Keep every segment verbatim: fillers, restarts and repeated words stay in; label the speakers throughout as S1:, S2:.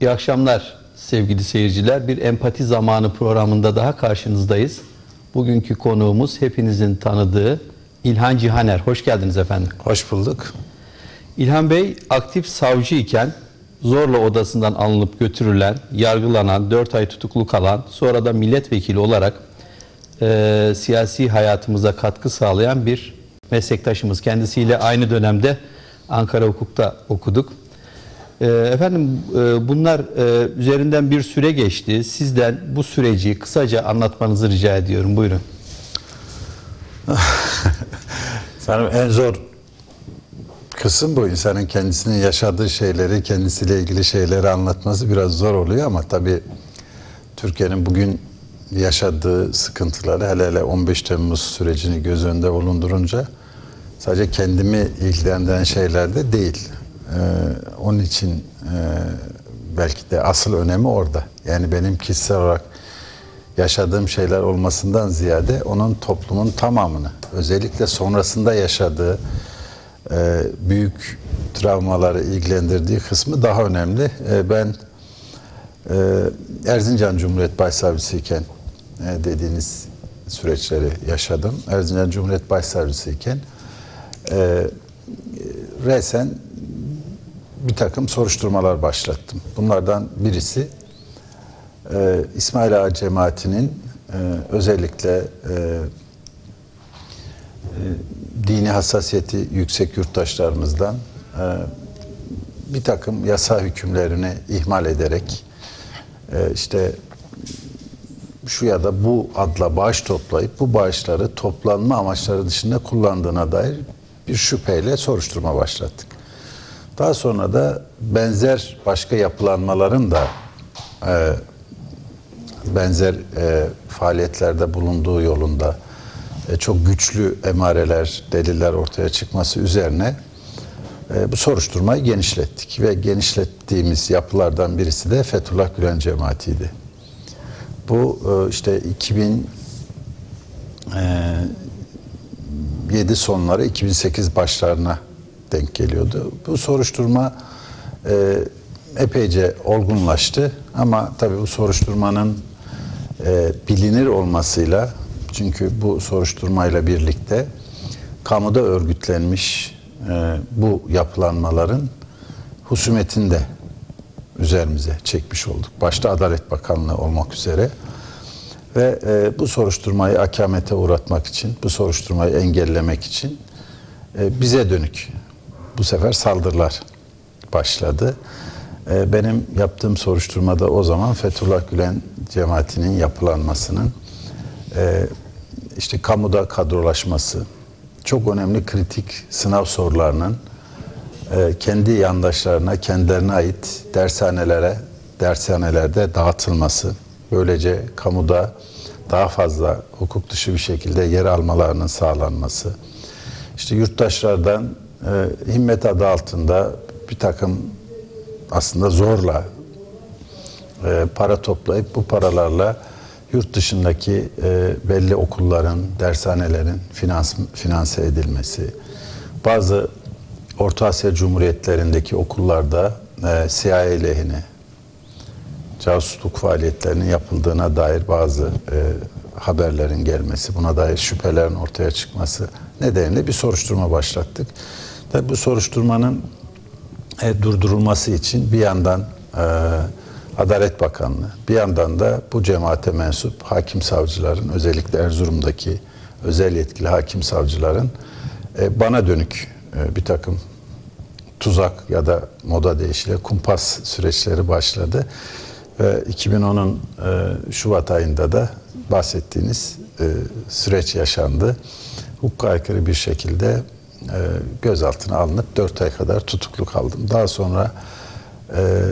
S1: İyi akşamlar sevgili seyirciler. Bir Empati Zamanı programında daha karşınızdayız. Bugünkü konuğumuz hepinizin tanıdığı İlhan Cihaner. Hoş geldiniz efendim.
S2: Hoş bulduk.
S1: İlhan Bey aktif savcı iken zorla odasından alınıp götürülen, yargılanan, dört ay tutuklu kalan, sonra da milletvekili olarak e, siyasi hayatımıza katkı sağlayan bir meslektaşımız. Kendisiyle aynı dönemde Ankara Hukuk'ta okuduk. E, efendim e, bunlar e, üzerinden bir süre geçti. Sizden bu süreci kısaca anlatmanızı rica ediyorum. Buyurun.
S2: Sanırım en zor kısım bu. İnsanın kendisinin yaşadığı şeyleri, kendisiyle ilgili şeyleri anlatması biraz zor oluyor ama tabii Türkiye'nin bugün yaşadığı sıkıntıları, hele hele on beş Temmuz sürecini göz önünde bulundurunca sadece kendimi ilgilendiren şeyler de değil. Ee, onun için e, belki de asıl önemi orada. Yani benim kişisel olarak yaşadığım şeyler olmasından ziyade onun toplumun tamamını, özellikle sonrasında yaşadığı e, büyük travmaları ilgilendirdiği kısmı daha önemli. E, ben e, Erzincan Cumhuriyet Başsavcısı iken e, dediğiniz süreçleri yaşadım. Erzincan Cumhuriyet Başsavcısı iken e, resen bir takım soruşturmalar başlattım. Bunlardan birisi e, İsmail Ağa cemaatinin e, özellikle e, e, dini hassasiyeti yüksek yurttaşlarımızdan e, bir takım yasa hükümlerini ihmal ederek e, işte şu ya da bu adla bağış toplayıp bu bağışları toplanma amaçları dışında kullandığına dair bir şüpheyle soruşturma başlattık. Daha sonra da benzer başka yapılanmaların da e, benzer e, faaliyetlerde bulunduğu yolunda e, çok güçlü emareler, deliller ortaya çıkması üzerine e, bu soruşturmayı genişlettik ve genişlettiğimiz yapılardan birisi de Fethullah Gülen cemaatiydi. Bu e, işte iki bin yedi sonları, iki bin sekiz başlarına denk geliyordu. Bu soruşturma e, epeyce olgunlaştı ama tabii bu soruşturmanın e, bilinir olmasıyla, çünkü bu soruşturmayla birlikte kamuda örgütlenmiş e, bu yapılanmaların husumetini de üzerimize çekmiş olduk. Başta Adalet Bakanlığı olmak üzere ve e, bu soruşturmayı akamete uğratmak için, bu soruşturmayı engellemek için e, bize dönük bu sefer saldırılar başladı. E, benim yaptığım soruşturmada o zaman Fethullah Gülen cemaatinin yapılanmasının e, işte kamuda kadrolaşması, çok önemli kritik sınav sorularının e, kendi yandaşlarına, kendilerine ait dershanelere, dershanelerde dağıtılması, böylece kamuda daha fazla hukuk dışı bir şekilde yer almalarının sağlanması, işte yurttaşlardan e, himmet adı altında bir takım aslında zorla e, para toplayıp bu paralarla yurt dışındaki e, belli okulların, dershanelerin finans, finanse edilmesi, bazı Orta Asya Cumhuriyetlerindeki okullarda e, C I A lehine casusluk faaliyetlerinin yapıldığına dair bazı e, haberlerin gelmesi, buna dair şüphelerin ortaya çıkması nedeniyle bir soruşturma başlattık. Tabii bu soruşturmanın e, durdurulması için bir yandan e, Adalet Bakanlığı, bir yandan da bu cemaate mensup hakim savcıların, özellikle Erzurum'daki özel yetkili hakim savcıların e, bana dönük e, bir takım tuzak ya da moda deyişiyle kumpas süreçleri başladı. Ve iki bin onun e, Şubat ayında da bahsettiğiniz e, süreç yaşandı. Hukuka aykırı bir şekilde e, gözaltına alınıp dört ay kadar tutuklu kaldım. Daha sonra e,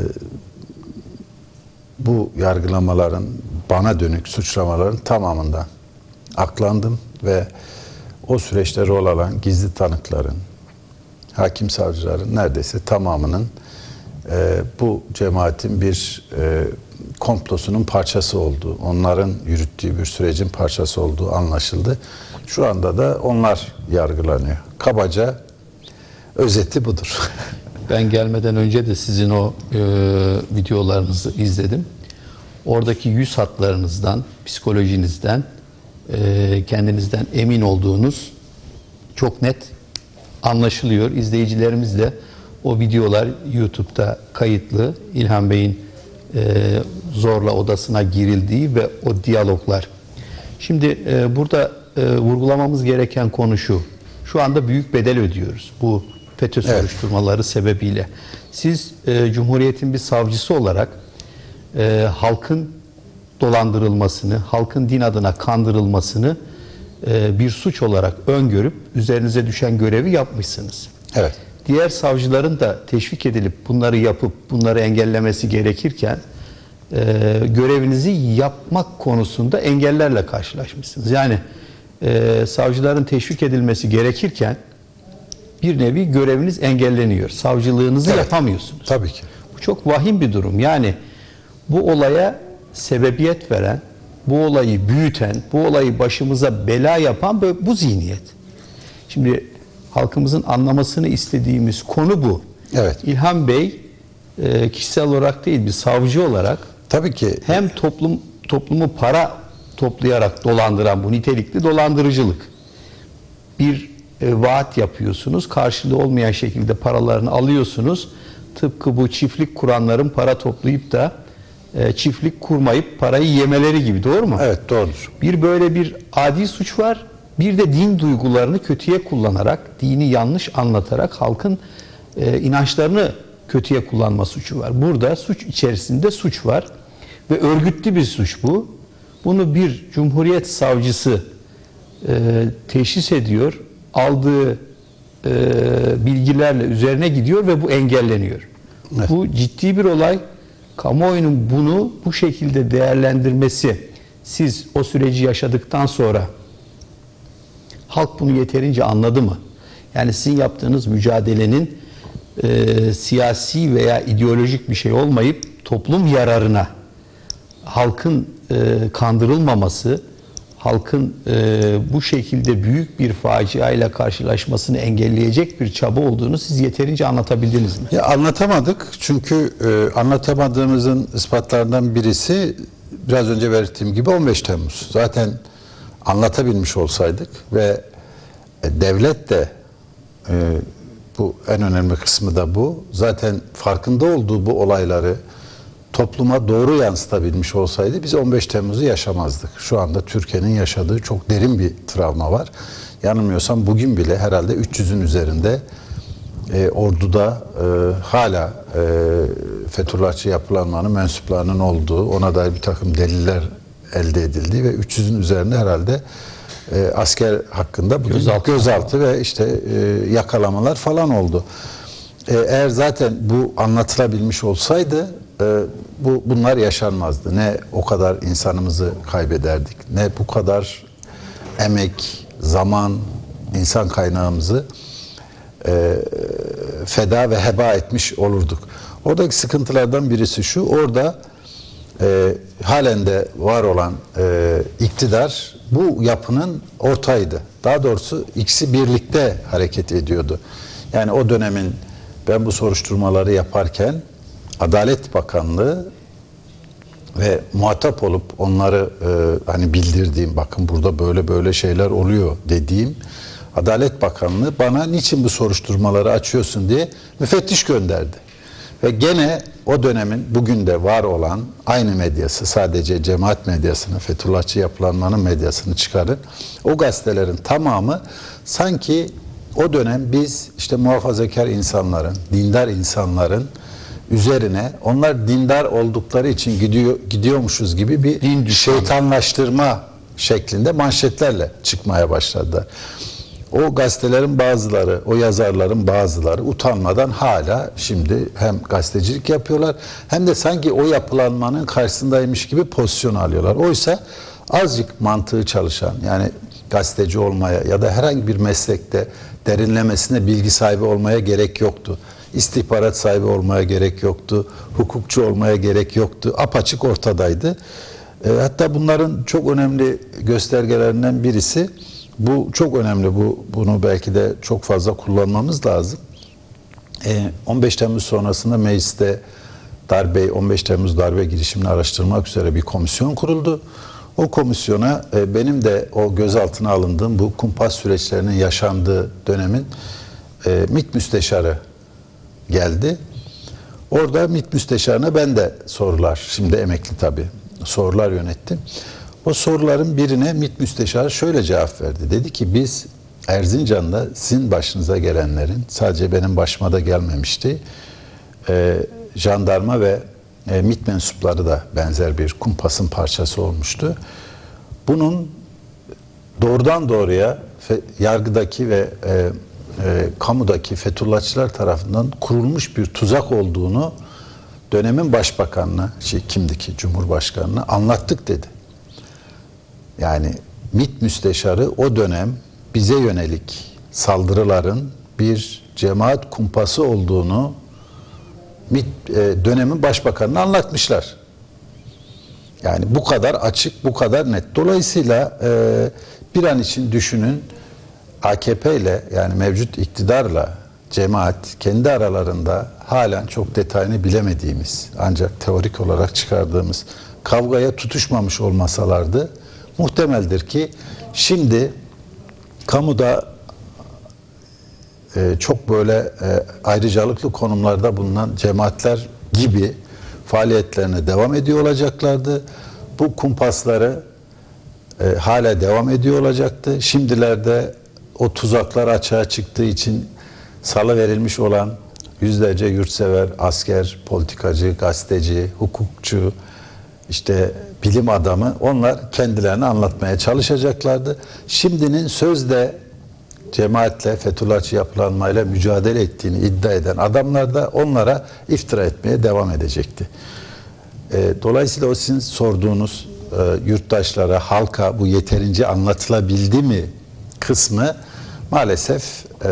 S2: bu yargılamaların, bana dönük suçlamaların tamamından aklandım ve o süreçte rol alan gizli tanıkların, hakim savcıların neredeyse tamamının e, bu cemaatin bir e, komplosunun parçası olduğu, onların yürüttüğü bir sürecin parçası olduğu anlaşıldı. Şu anda da onlar yargılanıyor. Kabaca özeti budur.
S1: Ben gelmeden önce de sizin o e, videolarınızı izledim. Oradaki yüz hatlarınızdan, psikolojinizden, e, kendinizden emin olduğunuz çok net anlaşılıyor. İzleyicilerimiz de o videolar YouTube'da kayıtlı. İlhan Bey'in e, zorla odasına girildiği ve o diyaloglar. Şimdi e, burada e, vurgulamamız gereken konu şu. Şu anda büyük bedel ödüyoruz bu FETÖ
S2: Evet.
S1: soruşturmaları sebebiyle. Siz e, Cumhuriyet'in bir savcısı olarak e, halkın dolandırılmasını, halkın din adına kandırılmasını e, bir suç olarak öngörüp üzerinize düşen görevi yapmışsınız.
S2: Evet.
S1: Diğer savcıların da teşvik edilip bunları yapıp bunları engellemesi gerekirken e, görevinizi yapmak konusunda engellerle karşılaşmışsınız. Yani e, savcıların teşvik edilmesi gerekirken bir nevi göreviniz engelleniyor. Savcılığınızı
S2: Evet.
S1: yapamıyorsunuz.
S2: Tabii ki.
S1: Bu çok vahim bir durum. Yani bu olaya sebebiyet veren, bu olayı büyüten, bu olayı başımıza bela yapan bu, bu zihniyet. Şimdi halkımızın anlamasını istediğimiz konu bu.
S2: Evet.
S1: İlhan Bey e, kişisel olarak değil bir savcı olarak
S2: Tabii ki.
S1: hem toplum toplumu para toplayarak dolandıran bu nitelikli dolandırıcılık. Bir e, vaat yapıyorsunuz, karşılığı olmayan şekilde paralarını alıyorsunuz. Tıpkı bu çiftlik kuranların para toplayıp da e, çiftlik kurmayıp parayı yemeleri gibi, doğru mu?
S2: Evet, doğrudur.
S1: Bir böyle bir adi suç var. Bir de din duygularını kötüye kullanarak, dini yanlış anlatarak halkın e, inançlarını kötüye kullanma suçu var. Burada suç içerisinde suç var ve örgütlü bir suç bu. Bunu bir Cumhuriyet savcısı e, teşhis ediyor, aldığı e, bilgilerle üzerine gidiyor ve bu engelleniyor.
S2: Evet.
S1: Bu ciddi bir olay. Kamuoyunun bunu bu şekilde değerlendirmesi, siz o süreci yaşadıktan sonra halk bunu yeterince anladı mı? Yani sizin yaptığınız mücadelenin e, siyasi veya ideolojik bir şey olmayıp toplum yararına, halkın e, kandırılmaması, halkın e, bu şekilde büyük bir faciayla karşılaşmasını engelleyecek bir çaba olduğunu siz yeterince anlatabildiniz mi?
S2: Ya anlatamadık çünkü e, anlatamadığımızın ispatlarından birisi biraz önce belirttiğim gibi on beş Temmuz. Zaten anlatabilmiş olsaydık ve e, devlet de e, bu en önemli kısmı da bu. Zaten farkında olduğu bu olayları topluma doğru yansıtabilmiş olsaydı biz on beş Temmuz'u yaşamazdık. Şu anda Türkiye'nin yaşadığı çok derin bir travma var. Yanılmıyorsam bugün bile herhalde üç yüzün üzerinde e, orduda e, hala e, Fethullahçı yapılanmanın mensuplarının olduğu, ona dair bir takım deliller elde edildi ve üç yüzün üzerinde herhalde e, asker hakkında bugün
S1: Gözaltı.
S2: gözaltı ve işte e, yakalamalar falan oldu. E, eğer zaten bu anlatılabilmiş olsaydı e, bu bunlar yaşanmazdı. Ne o kadar insanımızı kaybederdik, ne bu kadar emek, zaman, insan kaynağımızı e, feda ve heba etmiş olurduk. Oradaki sıkıntılardan birisi şu, orada e, halen de var olan e, iktidar bu yapının ortağıydı. Daha doğrusu ikisi birlikte hareket ediyordu. Yani o dönemin, ben bu soruşturmaları yaparken Adalet Bakanlığı ve muhatap olup onları e, hani bildirdiğim, bakın burada böyle böyle şeyler oluyor dediğim Adalet Bakanlığı bana niçin bu soruşturmaları açıyorsun diye müfettiş gönderdi. Ve gene o dönemin bugün de var olan aynı medyası, sadece cemaat medyasını, Fethullahçı yapılanmanın medyasını çıkarın. O gazetelerin tamamı sanki o dönem biz işte muhafazakar insanların, dindar insanların üzerine, onlar dindar oldukları için gidiyor gidiyormuşuz gibi bir
S1: Din düşmanı.
S2: şeytanlaştırma şeklinde manşetlerle çıkmaya başladılar. O gazetelerin bazıları, o yazarların bazıları utanmadan hala şimdi hem gazetecilik yapıyorlar hem de sanki o yapılanmanın karşısındaymış gibi pozisyon alıyorlar. Oysa azıcık mantığı çalışan, yani gazeteci olmaya ya da herhangi bir meslekte derinlemesine bilgi sahibi olmaya gerek yoktu. İstihbarat sahibi olmaya gerek yoktu. Hukukçu olmaya gerek yoktu. Apaçık ortadaydı. E, hatta bunların çok önemli göstergelerinden birisi, bu çok önemli, bu bunu belki de çok fazla kullanmamız lazım. E, on beş Temmuz sonrasında mecliste darbe, on beş Temmuz darbe girişimini araştırmak üzere bir komisyon kuruldu. O komisyona e, benim de o gözaltına alındığım bu kumpas süreçlerinin yaşandığı dönemin e, MİT müsteşarı geldi. Orada MİT müsteşarına ben de sorular, şimdi emekli tabii, sorular yönettim. O soruların birine MİT müsteşarı şöyle cevap verdi. Dedi ki biz Erzincan'da sizin başınıza gelenlerin, sadece benim başıma da gelmemişti, e, jandarma ve e, MİT mensupları da benzer bir kumpasın parçası olmuştu. Bunun doğrudan doğruya fe, yargıdaki ve e, e, kamudaki Fethullahçılar tarafından kurulmuş bir tuzak olduğunu dönemin başbakanına, şey, kimdi ki Cumhurbaşkanına anlattık dedi. Yani MİT müsteşarı o dönem bize yönelik saldırıların bir cemaat kumpası olduğunu MİT e, dönemin başbakanına anlatmışlar. Yani bu kadar açık, bu kadar net. Dolayısıyla e, bir an için düşünün, A K P ile, yani mevcut iktidarla cemaat kendi aralarında halen çok detayını bilemediğimiz, ancak teorik olarak çıkardığımız kavgaya tutuşmamış olmasalardı muhtemeldir ki şimdi kamuda e, çok böyle e, ayrıcalıklı konumlarda bulunan cemaatler gibi faaliyetlerine devam ediyor olacaklardı. Bu kumpasları e, hala devam ediyor olacaktı. Şimdilerde o tuzaklar açığa çıktığı için salıverilmiş olan yüzlerce yurtsever, asker, politikacı, gazeteci, hukukçu, işte bilim adamı, onlar kendilerini anlatmaya çalışacaklardı. Şimdinin sözde cemaatle, Fethullahçı yapılanmayla mücadele ettiğini iddia eden adamlar da onlara iftira etmeye devam edecekti. E, dolayısıyla o sizin sorduğunuz e, yurttaşlara, halka bu yeterince anlatılabildi mi kısmı maalesef e,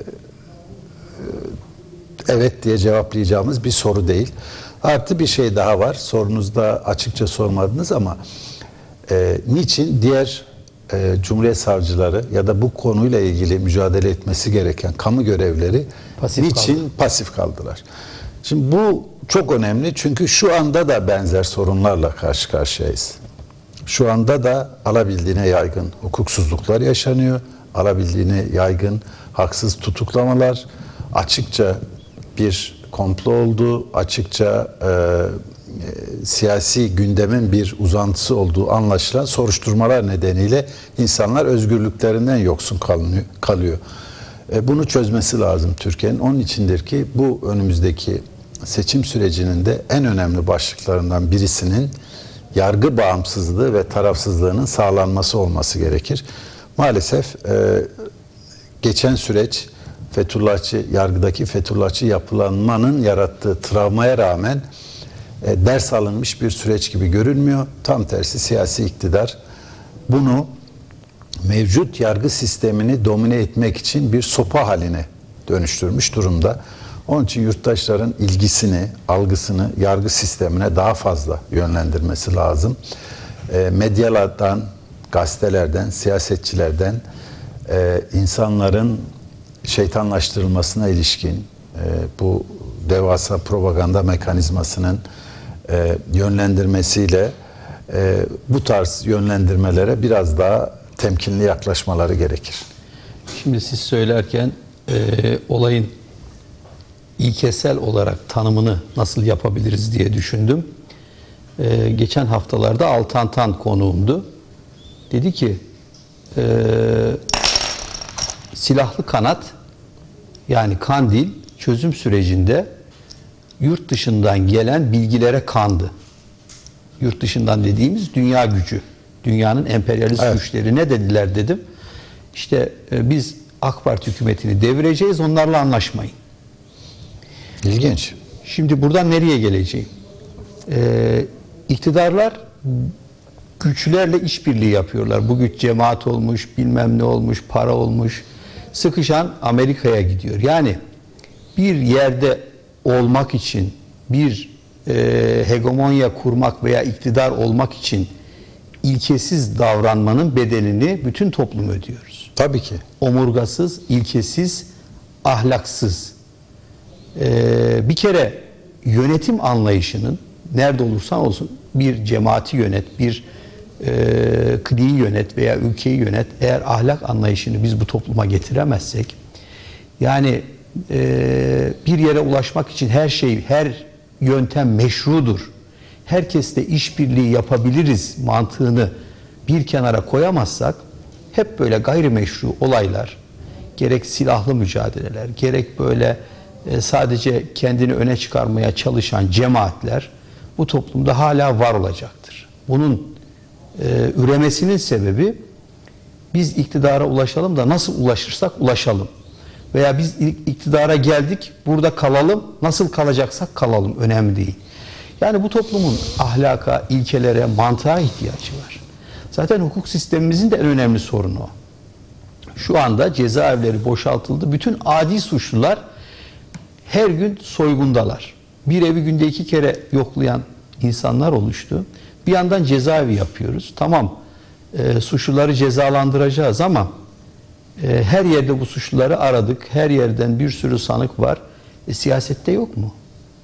S2: evet diye cevaplayacağımız bir soru değil. Artı bir şey daha var. Sorunuzda açıkça sormadınız ama e, niçin diğer e, Cumhuriyet savcıları ya da bu konuyla ilgili mücadele etmesi gereken kamu görevleri pasif niçin kaldı. pasif kaldılar? Şimdi bu çok önemli çünkü şu anda da benzer sorunlarla karşı karşıyayız. Şu anda da alabildiğine yaygın hukuksuzluklar yaşanıyor. Alabildiğine yaygın haksız tutuklamalar, açıkça bir komplo olduğu, açıkça e, e, siyasi gündemin bir uzantısı olduğu anlaşılan soruşturmalar nedeniyle insanlar özgürlüklerinden yoksun kalınıyor, kalıyor. E, bunu çözmesi lazım Türkiye'nin. Onun içindir ki bu önümüzdeki seçim sürecinin de en önemli başlıklarından birisinin yargı bağımsızlığı ve tarafsızlığının sağlanması olması gerekir. Maalesef e, geçen süreç Fethullahçı, yargıdaki Fethullahçı yapılanmanın yarattığı travmaya rağmen e, ders alınmış bir süreç gibi görünmüyor. Tam tersi siyasi iktidar bunu mevcut yargı sistemini domine etmek için bir sopa haline dönüştürmüş durumda. Onun için yurttaşların ilgisini, algısını yargı sistemine daha fazla yönlendirmesi lazım. E, medyalardan, gazetelerden, siyasetçilerden e, insanların şeytanlaştırılmasına ilişkin e, bu devasa propaganda mekanizmasının e, yönlendirmesiyle e, bu tarz yönlendirmelere biraz daha temkinli yaklaşmaları gerekir.
S1: Şimdi siz söylerken e, olayın ilkesel olarak tanımını nasıl yapabiliriz diye düşündüm. E, geçen haftalarda Altan Tan konuğumdu. Dedi ki e, silahlı kanat, yani Kandil çözüm sürecinde yurt dışından gelen bilgilere kandı. Yurt dışından dediğimiz dünya gücü, dünyanın emperyalist evet. güçleri ne dediler dedim. İşte e, biz AK Parti hükümetini devireceğiz, onlarla anlaşmayın.
S2: İlginç.
S1: Şimdi buradan nereye geleceğim? Ee, iktidarlar güçlerle işbirliği yapıyorlar. Bu güç cemaat olmuş, bilmem ne olmuş, para olmuş. Sıkışan Amerika'ya gidiyor. Yani bir yerde olmak için, bir e, hegemonya kurmak veya iktidar olmak için ilkesiz davranmanın bedelini bütün toplum ödüyoruz.
S2: Tabii ki.
S1: Omurgasız, ilkesiz, ahlaksız. Ee, bir kere yönetim anlayışının nerede olursan olsun bir cemaati yönet, bir e, kıdiyi yönet veya ülkeyi yönet, eğer ahlak anlayışını biz bu topluma getiremezsek, yani e, bir yere ulaşmak için her şey, her yöntem meşrudur, herkesle işbirliği yapabiliriz mantığını bir kenara koyamazsak, hep böyle gayrimeşru olaylar, gerek silahlı mücadeleler, gerek böyle e, sadece kendini öne çıkarmaya çalışan cemaatler bu toplumda hala var olacaktır. Bunun e, üremesinin sebebi, biz iktidara ulaşalım da nasıl ulaşırsak ulaşalım. Veya biz iktidara geldik, burada kalalım, nasıl kalacaksak kalalım, önemli değil. Yani bu toplumun ahlaka, ilkelere, mantığa ihtiyacı var. Zaten hukuk sistemimizin de en önemli sorunu o. Şu anda cezaevleri boşaltıldı. Bütün adi suçlular her gün soygundalar. Bir evi günde iki kere yoklayan insanlar oluştu. Bir yandan cezaevi yapıyoruz. Tamam, e, suçluları cezalandıracağız ama e, her yerde bu suçluları aradık. Her yerden bir sürü sanık var. E, siyasette yok mu?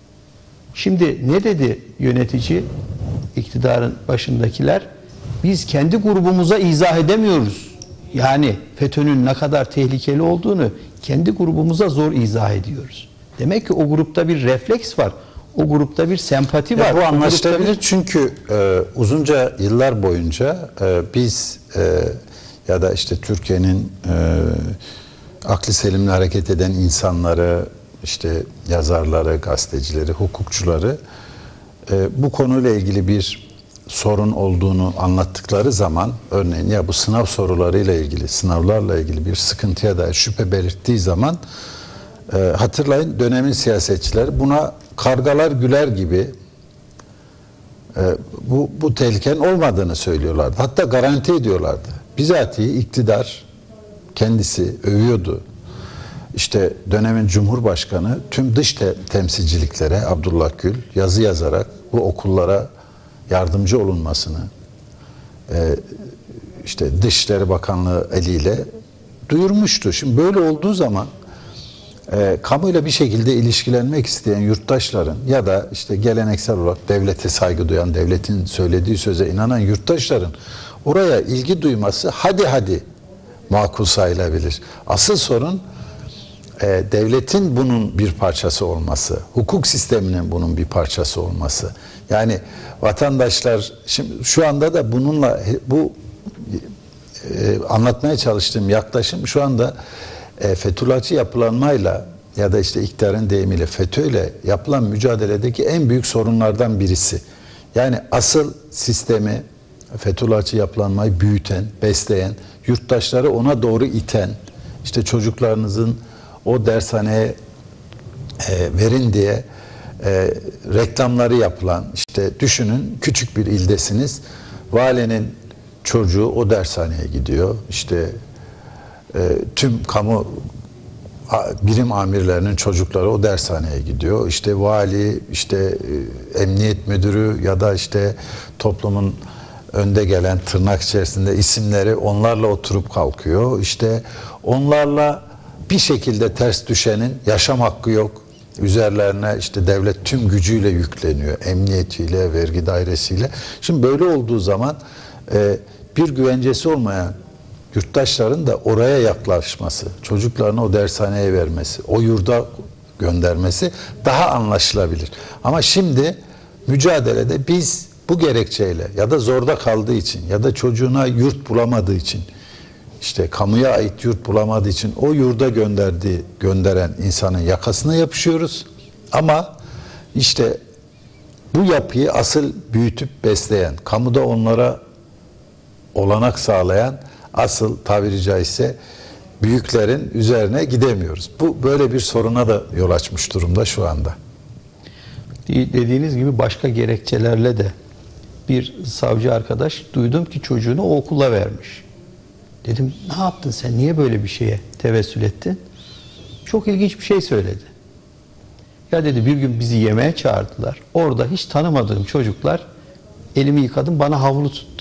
S1: Şimdi ne dedi yönetici, iktidarın başındakiler? Biz kendi grubumuza izah edemiyoruz. Yani FETÖ'nün ne kadar tehlikeli olduğunu kendi grubumuza zor izah ediyoruz. Demek ki o grupta bir refleks var. O grupta bir sempati
S2: ya
S1: var.
S2: Bu anlaşılabilir
S1: bir...
S2: çünkü e, uzunca yıllar boyunca e, biz e, ya da işte Türkiye'nin e, aklı selimle hareket eden insanları, işte yazarları, gazetecileri, hukukçuları e, bu konuyla ilgili bir sorun olduğunu anlattıkları zaman, örneğin ya bu sınav sorularıyla ilgili, sınavlarla ilgili bir sıkıntıya dair şüphe belirttiği zaman e, hatırlayın, dönemin siyasetçileri buna kargalar güler gibi e, bu, bu tehlikenin olmadığını söylüyorlardı. Hatta garanti ediyorlardı. Bizatihi iktidar kendisi övüyordu. İşte dönemin Cumhurbaşkanı tüm dış te temsilciliklere, Abdullah Gül yazı yazarak bu okullara yardımcı olunmasını e, işte Dışişleri Bakanlığı eliyle duyurmuştu. Şimdi böyle olduğu zaman e, kamuyla bir şekilde ilişkilenmek isteyen yurttaşların ya da işte geleneksel olarak devlete saygı duyan, devletin söylediği söze inanan yurttaşların oraya ilgi duyması hadi hadi makul sayılabilir. Asıl sorun e, devletin bunun bir parçası olması, hukuk sisteminin bunun bir parçası olması. Yani vatandaşlar, şimdi şu anda da bununla bu e, anlatmaya çalıştığım yaklaşım şu anda e, Fethullahçı yapılanmayla ya da işte iktidarın deyimiyle FETÖ'yle yapılan mücadeledeki en büyük sorunlardan birisi. Yani asıl sistemi, Fethullahçı yapılanmayı büyüten, besleyen, yurttaşları ona doğru iten, işte çocuklarınızın o dershaneye e, verin diye e, reklamları yapılan, işte düşünün küçük bir ildesiniz, valinin çocuğu o dershaneye gidiyor, işte e, tüm kamu birim amirlerinin çocukları o dershaneye gidiyor, işte vali, işte e, emniyet müdürü ya da işte toplumun önde gelen tırnak içerisinde isimleri onlarla oturup kalkıyor, işte onlarla bir şekilde ters düşenin yaşam hakkı yok. Üzerlerine işte devlet tüm gücüyle yükleniyor. Emniyetiyle, vergi dairesiyle. Şimdi böyle olduğu zaman e, bir güvencesi olmayan yurttaşların da oraya yaklaşması, çocuklarını o dershaneye vermesi, o yurda göndermesi daha anlaşılabilir. Ama şimdi mücadelede biz bu gerekçeyle ya da zorda kaldığı için ya da çocuğuna yurt bulamadığı için, İşte kamuya ait yurt bulamadığı için o yurda gönderdiği, gönderen insanın yakasına yapışıyoruz. Ama işte bu yapıyı asıl büyütüp besleyen, kamuda onlara olanak sağlayan asıl tabiri caizse büyüklerin üzerine gidemiyoruz. Bu böyle bir soruna da yol açmış durumda şu anda.
S1: Dediğiniz gibi başka gerekçelerle de bir savcı arkadaş duydum ki çocuğunu o okula vermiş. Dedim ne yaptın sen, niye böyle bir şeye tevessül ettin? Çok ilginç bir şey söyledi. Ya dedi bir gün bizi yemeğe çağırdılar. Orada hiç tanımadığım çocuklar, elimi yıkadım, bana havlu tuttu.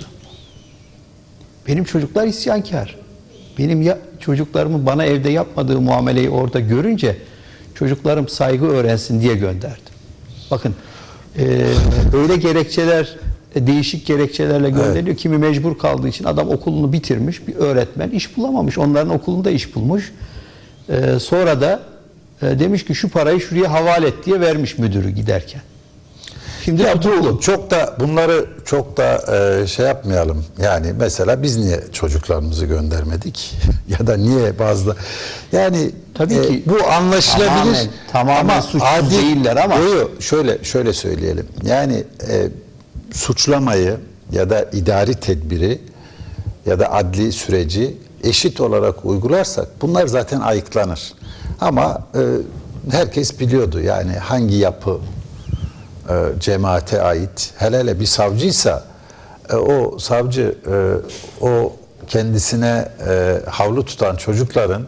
S1: Benim çocuklar isyankar. Benim ya, çocuklarımın bana evde yapmadığı muameleyi orada görünce çocuklarım saygı öğrensin diye gönderdim. Bakın e, öyle gerekçeler, değişik gerekçelerle gönderiliyor. Evet. Kimi mecbur kaldığı için adam okulunu bitirmiş, bir öğretmen iş bulamamış. Onların okulunda iş bulmuş. E, sonra da e, demiş ki şu parayı şuraya havale et diye vermiş müdürü giderken. Şimdi
S2: ya bu çok da bunları çok da e, şey yapmayalım. Yani mesela biz niye çocuklarımızı göndermedik ya da niye bazı yani
S1: tabii
S2: e,
S1: ki
S2: bu anlaşılabilir.
S1: Tamamen, tamamen ama suçsuz adil, değiller ama
S2: yo, şöyle şöyle söyleyelim. Yani e, suçlamayı ya da idari tedbiri ya da adli süreci eşit olarak uygularsak bunlar zaten ayıklanır. Ama e, herkes biliyordu yani hangi yapı e, cemaate ait. Hele hele bir savcıysa e, o savcı e, o kendisine e, havlu tutan çocukların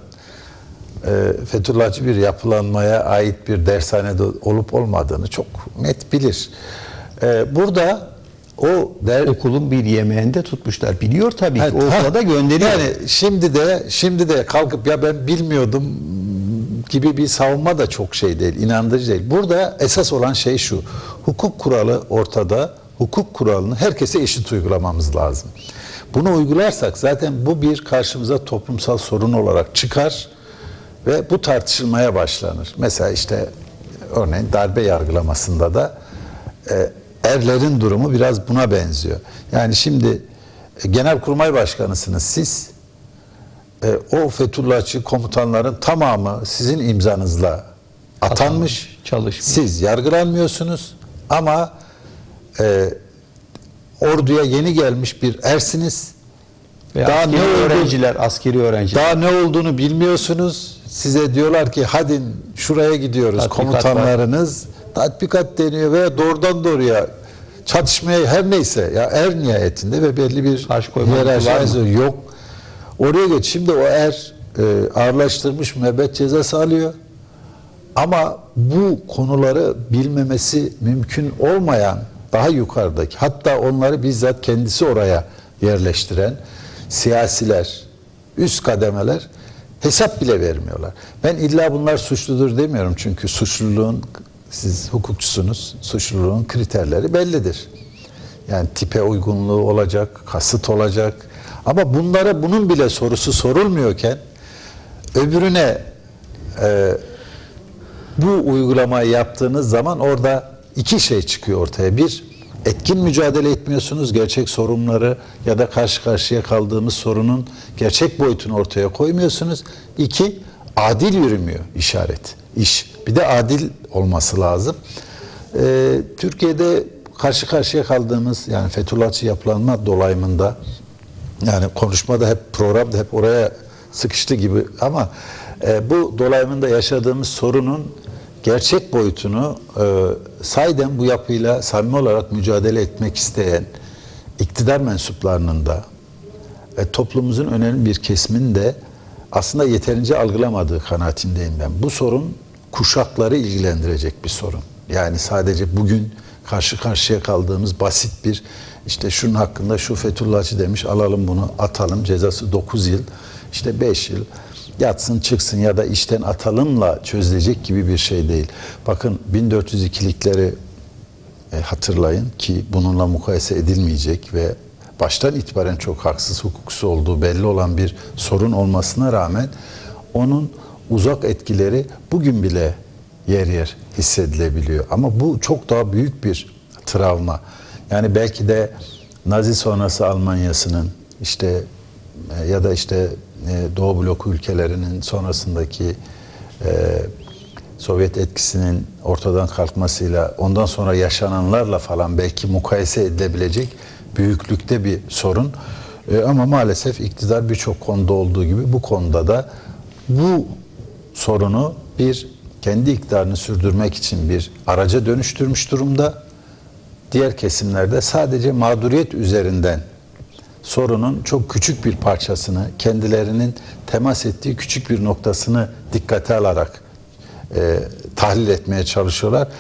S2: e, Fethullahçı bir yapılanmaya ait bir dershanede olup olmadığını çok net bilir. E, burada o der,
S1: okulun bir yemeğinde tutmuşlar. Biliyor tabii
S2: evet,
S1: ki. O okula da gönderiyor.
S2: Yani şimdi de şimdi de kalkıp ya ben bilmiyordum gibi bir savunma da çok şey değil, inandırıcı değil. Burada esas olan şey şu. Hukuk kuralı ortada. Hukuk kuralını herkese eşit uygulamamız lazım. Bunu uygularsak zaten bu bir karşımıza toplumsal sorun olarak çıkar ve bu tartışılmaya başlanır. Mesela işte örneğin darbe yargılamasında da e, erlerin durumu biraz buna benziyor. Yani şimdi e, Genelkurmay Başkanısınız siz. E, o Fethullahçı komutanların tamamı sizin imzanızla atanmış.
S1: Çalışmış.
S2: Siz yargılanmıyorsunuz ama e, orduya yeni gelmiş bir ersiniz.
S1: Ve daha askeri ne öğrenciler, olduğunu, askeri öğrenciler.
S2: Daha ne olduğunu bilmiyorsunuz. Size diyorlar ki hadi şuraya gidiyoruz. Tatbikat komutanlarınız var. Tatbikat deniyor ve doğrudan doğruya çatışmaya her neyse ya er nihayetinde ve belli bir hiyerarşi yok. Oraya geç. Şimdi o er e, ağırlaştırmış müebbet cezası alıyor. Ama bu konuları bilmemesi mümkün olmayan daha yukarıdaki hatta onları bizzat kendisi oraya yerleştiren siyasiler, üst kademeler hesap bile vermiyorlar. Ben illa bunlar suçludur demiyorum çünkü suçluluğun siz hukukçusunuz, suçluluğun kriterleri bellidir. Yani tipe uygunluğu olacak, kasıt olacak. Ama bunlara bunun bile sorusu sorulmuyorken öbürüne e, bu uygulamayı yaptığınız zaman orada iki şey çıkıyor ortaya. Bir, etkin mücadele etmiyorsunuz. Gerçek sorunları ya da karşı karşıya kaldığımız sorunun gerçek boyutunu ortaya koymuyorsunuz. İki, adil yürümüyor işaret, iş. Bir de adil olması lazım. Ee, Türkiye'de karşı karşıya kaldığımız yani Fethullahçı yapılanma dolayımında yani konuşmada hep programda hep oraya sıkıştı gibi ama e, bu dolayımında yaşadığımız sorunun gerçek boyutunu e, sahiden bu yapıyla samimi olarak mücadele etmek isteyen iktidar mensuplarının da e, toplumumuzun önemli bir kesiminin de aslında yeterince algılamadığı kanaatindeyim ben. Bu sorun kuşakları ilgilendirecek bir sorun. Yani sadece bugün karşı karşıya kaldığımız basit bir işte şunun hakkında şu Fethullahçı demiş alalım bunu atalım cezası dokuz yıl işte beş yıl yatsın çıksın ya da işten atalımla çözülecek gibi bir şey değil. Bakın bin dört yüz ikilikleri e, hatırlayın ki bununla mukayese edilmeyecek ve baştan itibaren çok haksız hukuksuz olduğu belli olan bir sorun olmasına rağmen onun uzak etkileri bugün bile yer yer hissedilebiliyor. Ama bu çok daha büyük bir travma. Yani belki de Nazi sonrası Almanya'sının işte e, ya da işte e, Doğu bloku ülkelerinin sonrasındaki e, Sovyet etkisinin ortadan kalkmasıyla ondan sonra yaşananlarla falan belki mukayese edilebilecek büyüklükte bir sorun. E, ama maalesef iktidar birçok konuda olduğu gibi bu konuda da bu sorunu bir kendi iktidarını sürdürmek için bir araca dönüştürmüş durumda. Diğer kesimlerde sadece mağduriyet üzerinden sorunun çok küçük bir parçasını, kendilerinin temas ettiği küçük bir noktasını dikkate alarak e, tahlil etmeye çalışıyorlar.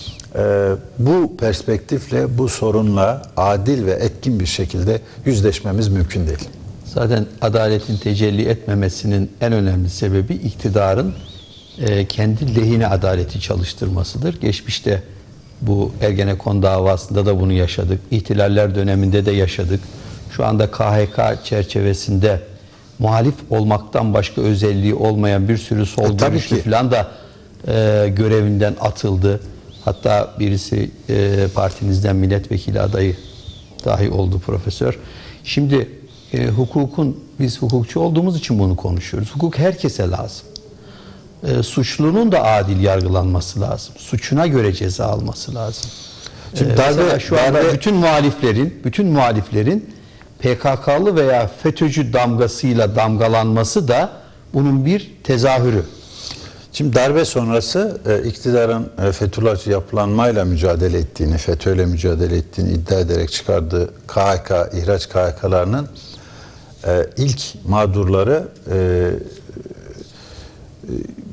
S2: E, bu perspektifle, bu sorunla adil ve etkin bir şekilde yüzleşmemiz mümkün değil.
S1: Zaten adaletin tecelli etmemesinin en önemli sebebi iktidarın e, kendi lehine adaleti çalıştırmasıdır. Geçmişte bu Ergenekon davasında da bunu yaşadık. İhtilaller döneminde de yaşadık. Şu anda K H K çerçevesinde muhalif olmaktan başka özelliği olmayan bir sürü sol
S2: e,
S1: görüşlü falan da e, görevinden atıldı. Hatta birisi e, partinizden milletvekili adayı dahi oldu profesör. Şimdi e, hukukun, biz hukukçu olduğumuz için bunu konuşuyoruz. Hukuk herkese lazım. E, suçlunun da adil yargılanması lazım. Suçuna göre ceza alması lazım. Şimdi e, darbe, şu anda darbe... bütün muhaliflerin, bütün muhaliflerin P K K'lı veya FETÖ'cü damgasıyla damgalanması da bunun bir tezahürü.
S2: Şimdi darbe sonrası e, iktidarın e, Fethullahçı yapılanmayla mücadele ettiğini, FETÖ'yle mücadele ettiğini iddia ederek çıkardığı K H K, ihraç K H K'larının e, ilk mağdurları e, e,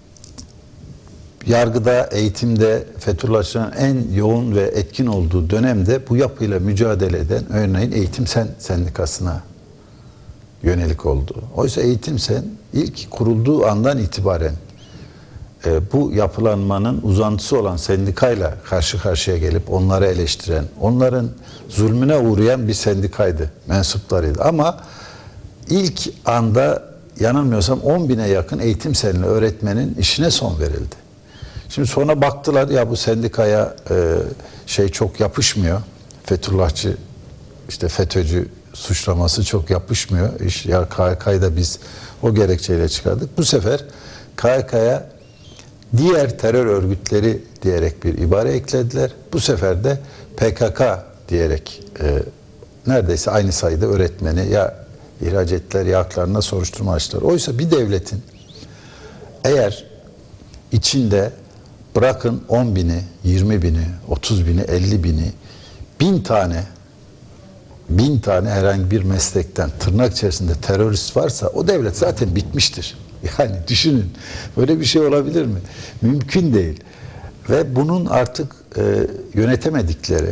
S2: yargıda, eğitimde Fethullahçıların en yoğun ve etkin olduğu dönemde bu yapıyla mücadele eden örneğin Eğitim Sen Sendikası'na yönelik oldu. Oysa Eğitim Sen ilk kurulduğu andan itibaren e, bu yapılanmanın uzantısı olan sendikayla karşı karşıya gelip onları eleştiren, onların zulmüne uğrayan bir sendikaydı, mensuplarıydı. Ama ilk anda yanılmıyorsam on bine yakın Eğitim Sen'li öğretmenin işine son verildi. Şimdi sonra baktılar ya bu sendikaya e, şey çok yapışmıyor. Fethullahçı, işte FETÖ'cü suçlaması çok yapışmıyor. İş, ya K H K'yı da biz o gerekçeyle çıkardık. Bu sefer K H K'ya diğer terör örgütleri diyerek bir ibare eklediler. Bu sefer de P K K diyerek e, neredeyse aynı sayıda öğretmeni ya ihraç ettiler ya haklarına soruşturma açtılar. Oysa bir devletin eğer içinde bırakın on bini, yirmi bini, otuz bini, elli bini, bin tane, bin tane herhangi bir meslekten tırnak içerisinde terörist varsa o devlet zaten bitmiştir. Yani düşünün, böyle bir şey olabilir mi? Mümkün değil. Ve bunun artık e, yönetemedikleri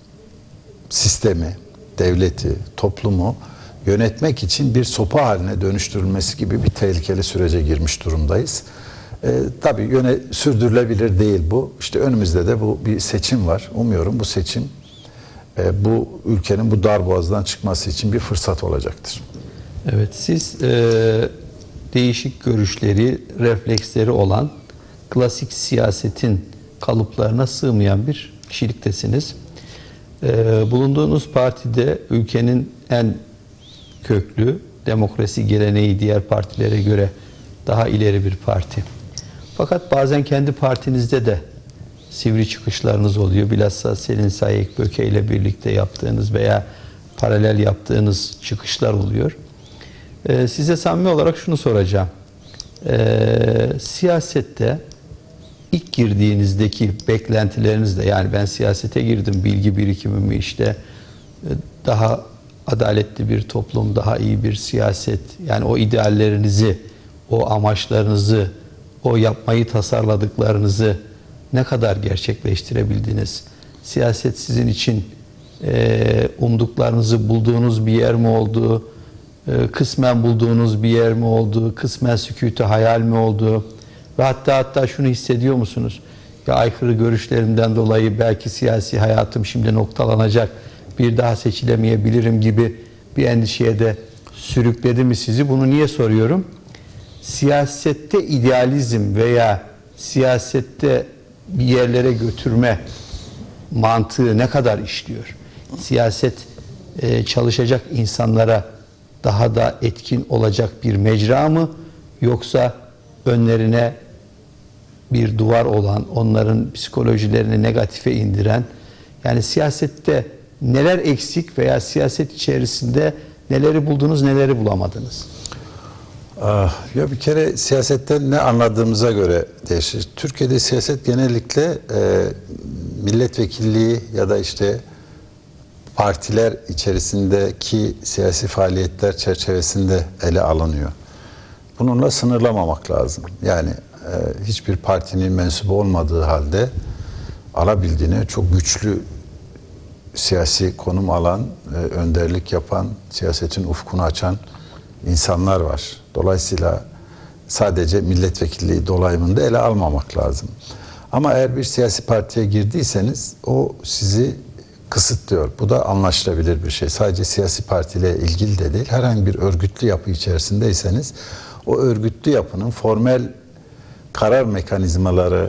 S2: sistemi, devleti, toplumu yönetmek için bir sopa haline dönüştürülmesi gibi bir tehlikeli sürece girmiş durumdayız. E, tabii yöne, sürdürülebilir değil bu. İşte önümüzde de bu bir seçim var. Umuyorum bu seçim e, bu ülkenin bu darboğazdan çıkması için bir fırsat olacaktır.
S1: Evet, siz e, değişik görüşleri, refleksleri olan klasik siyasetin kalıplarına sığmayan bir kişiliktesiniz. E, bulunduğunuz partide ülkenin en köklü, demokrasi geleneği diğer partilere göre daha ileri bir parti. Fakat bazen kendi partinizde de sivri çıkışlarınız oluyor. Bilhassa Selin Sayık Böke ile birlikte yaptığınız veya paralel yaptığınız çıkışlar oluyor. Ee, size samimi olarak şunu soracağım. Ee, siyasette ilk girdiğinizdeki beklentilerinizle, yani ben siyasete girdim, bilgi birikimimi işte daha adaletli bir toplum, daha iyi bir siyaset, yani o ideallerinizi, o amaçlarınızı, o yapmayı tasarladıklarınızı ne kadar gerçekleştirebildiniz? Siyaset sizin için e, umduklarınızı bulduğunuz bir yer mi oldu? E, kısmen bulduğunuz bir yer mi oldu? Kısmen sükûtu hayal mi oldu? Ve hatta hatta şunu hissediyor musunuz? Ya aykırı görüşlerimden dolayı belki siyasi hayatım şimdi noktalanacak, bir daha seçilemeyebilirim gibi bir endişeye de sürükledi mi sizi? Bunu niye soruyorum? Siyasette idealizm veya siyasette bir yerlere götürme mantığı ne kadar işliyor? Siyaset e, çalışacak insanlara daha da etkin olacak bir mecra mı? Yoksa önlerine bir duvar olan, onların psikolojilerini negatife indiren, yani siyasette neler eksik veya siyaset içerisinde neleri buldunuz, neleri bulamadınız?
S2: Ah, ya bir kere siyasetten ne anladığımıza göre değişir. Türkiye'de siyaset genellikle e, milletvekilliği ya da işte partiler içerisindeki siyasi faaliyetler çerçevesinde ele alınıyor. Bununla sınırlamamak lazım. Yani e, hiçbir partinin mensubu olmadığı halde alabildiğine çok güçlü siyasi konum alan, e, önderlik yapan, siyasetin ufkunu açan insanlar var. Dolayısıyla sadece milletvekilliği dolayımında ele almamak lazım. Ama eğer bir siyasi partiye girdiyseniz o sizi kısıtlıyor. Bu da anlaşılabilir bir şey. Sadece siyasi partiyle ilgili de değil. Herhangi bir örgütlü yapı içerisindeyseniz o örgütlü yapının formel karar mekanizmaları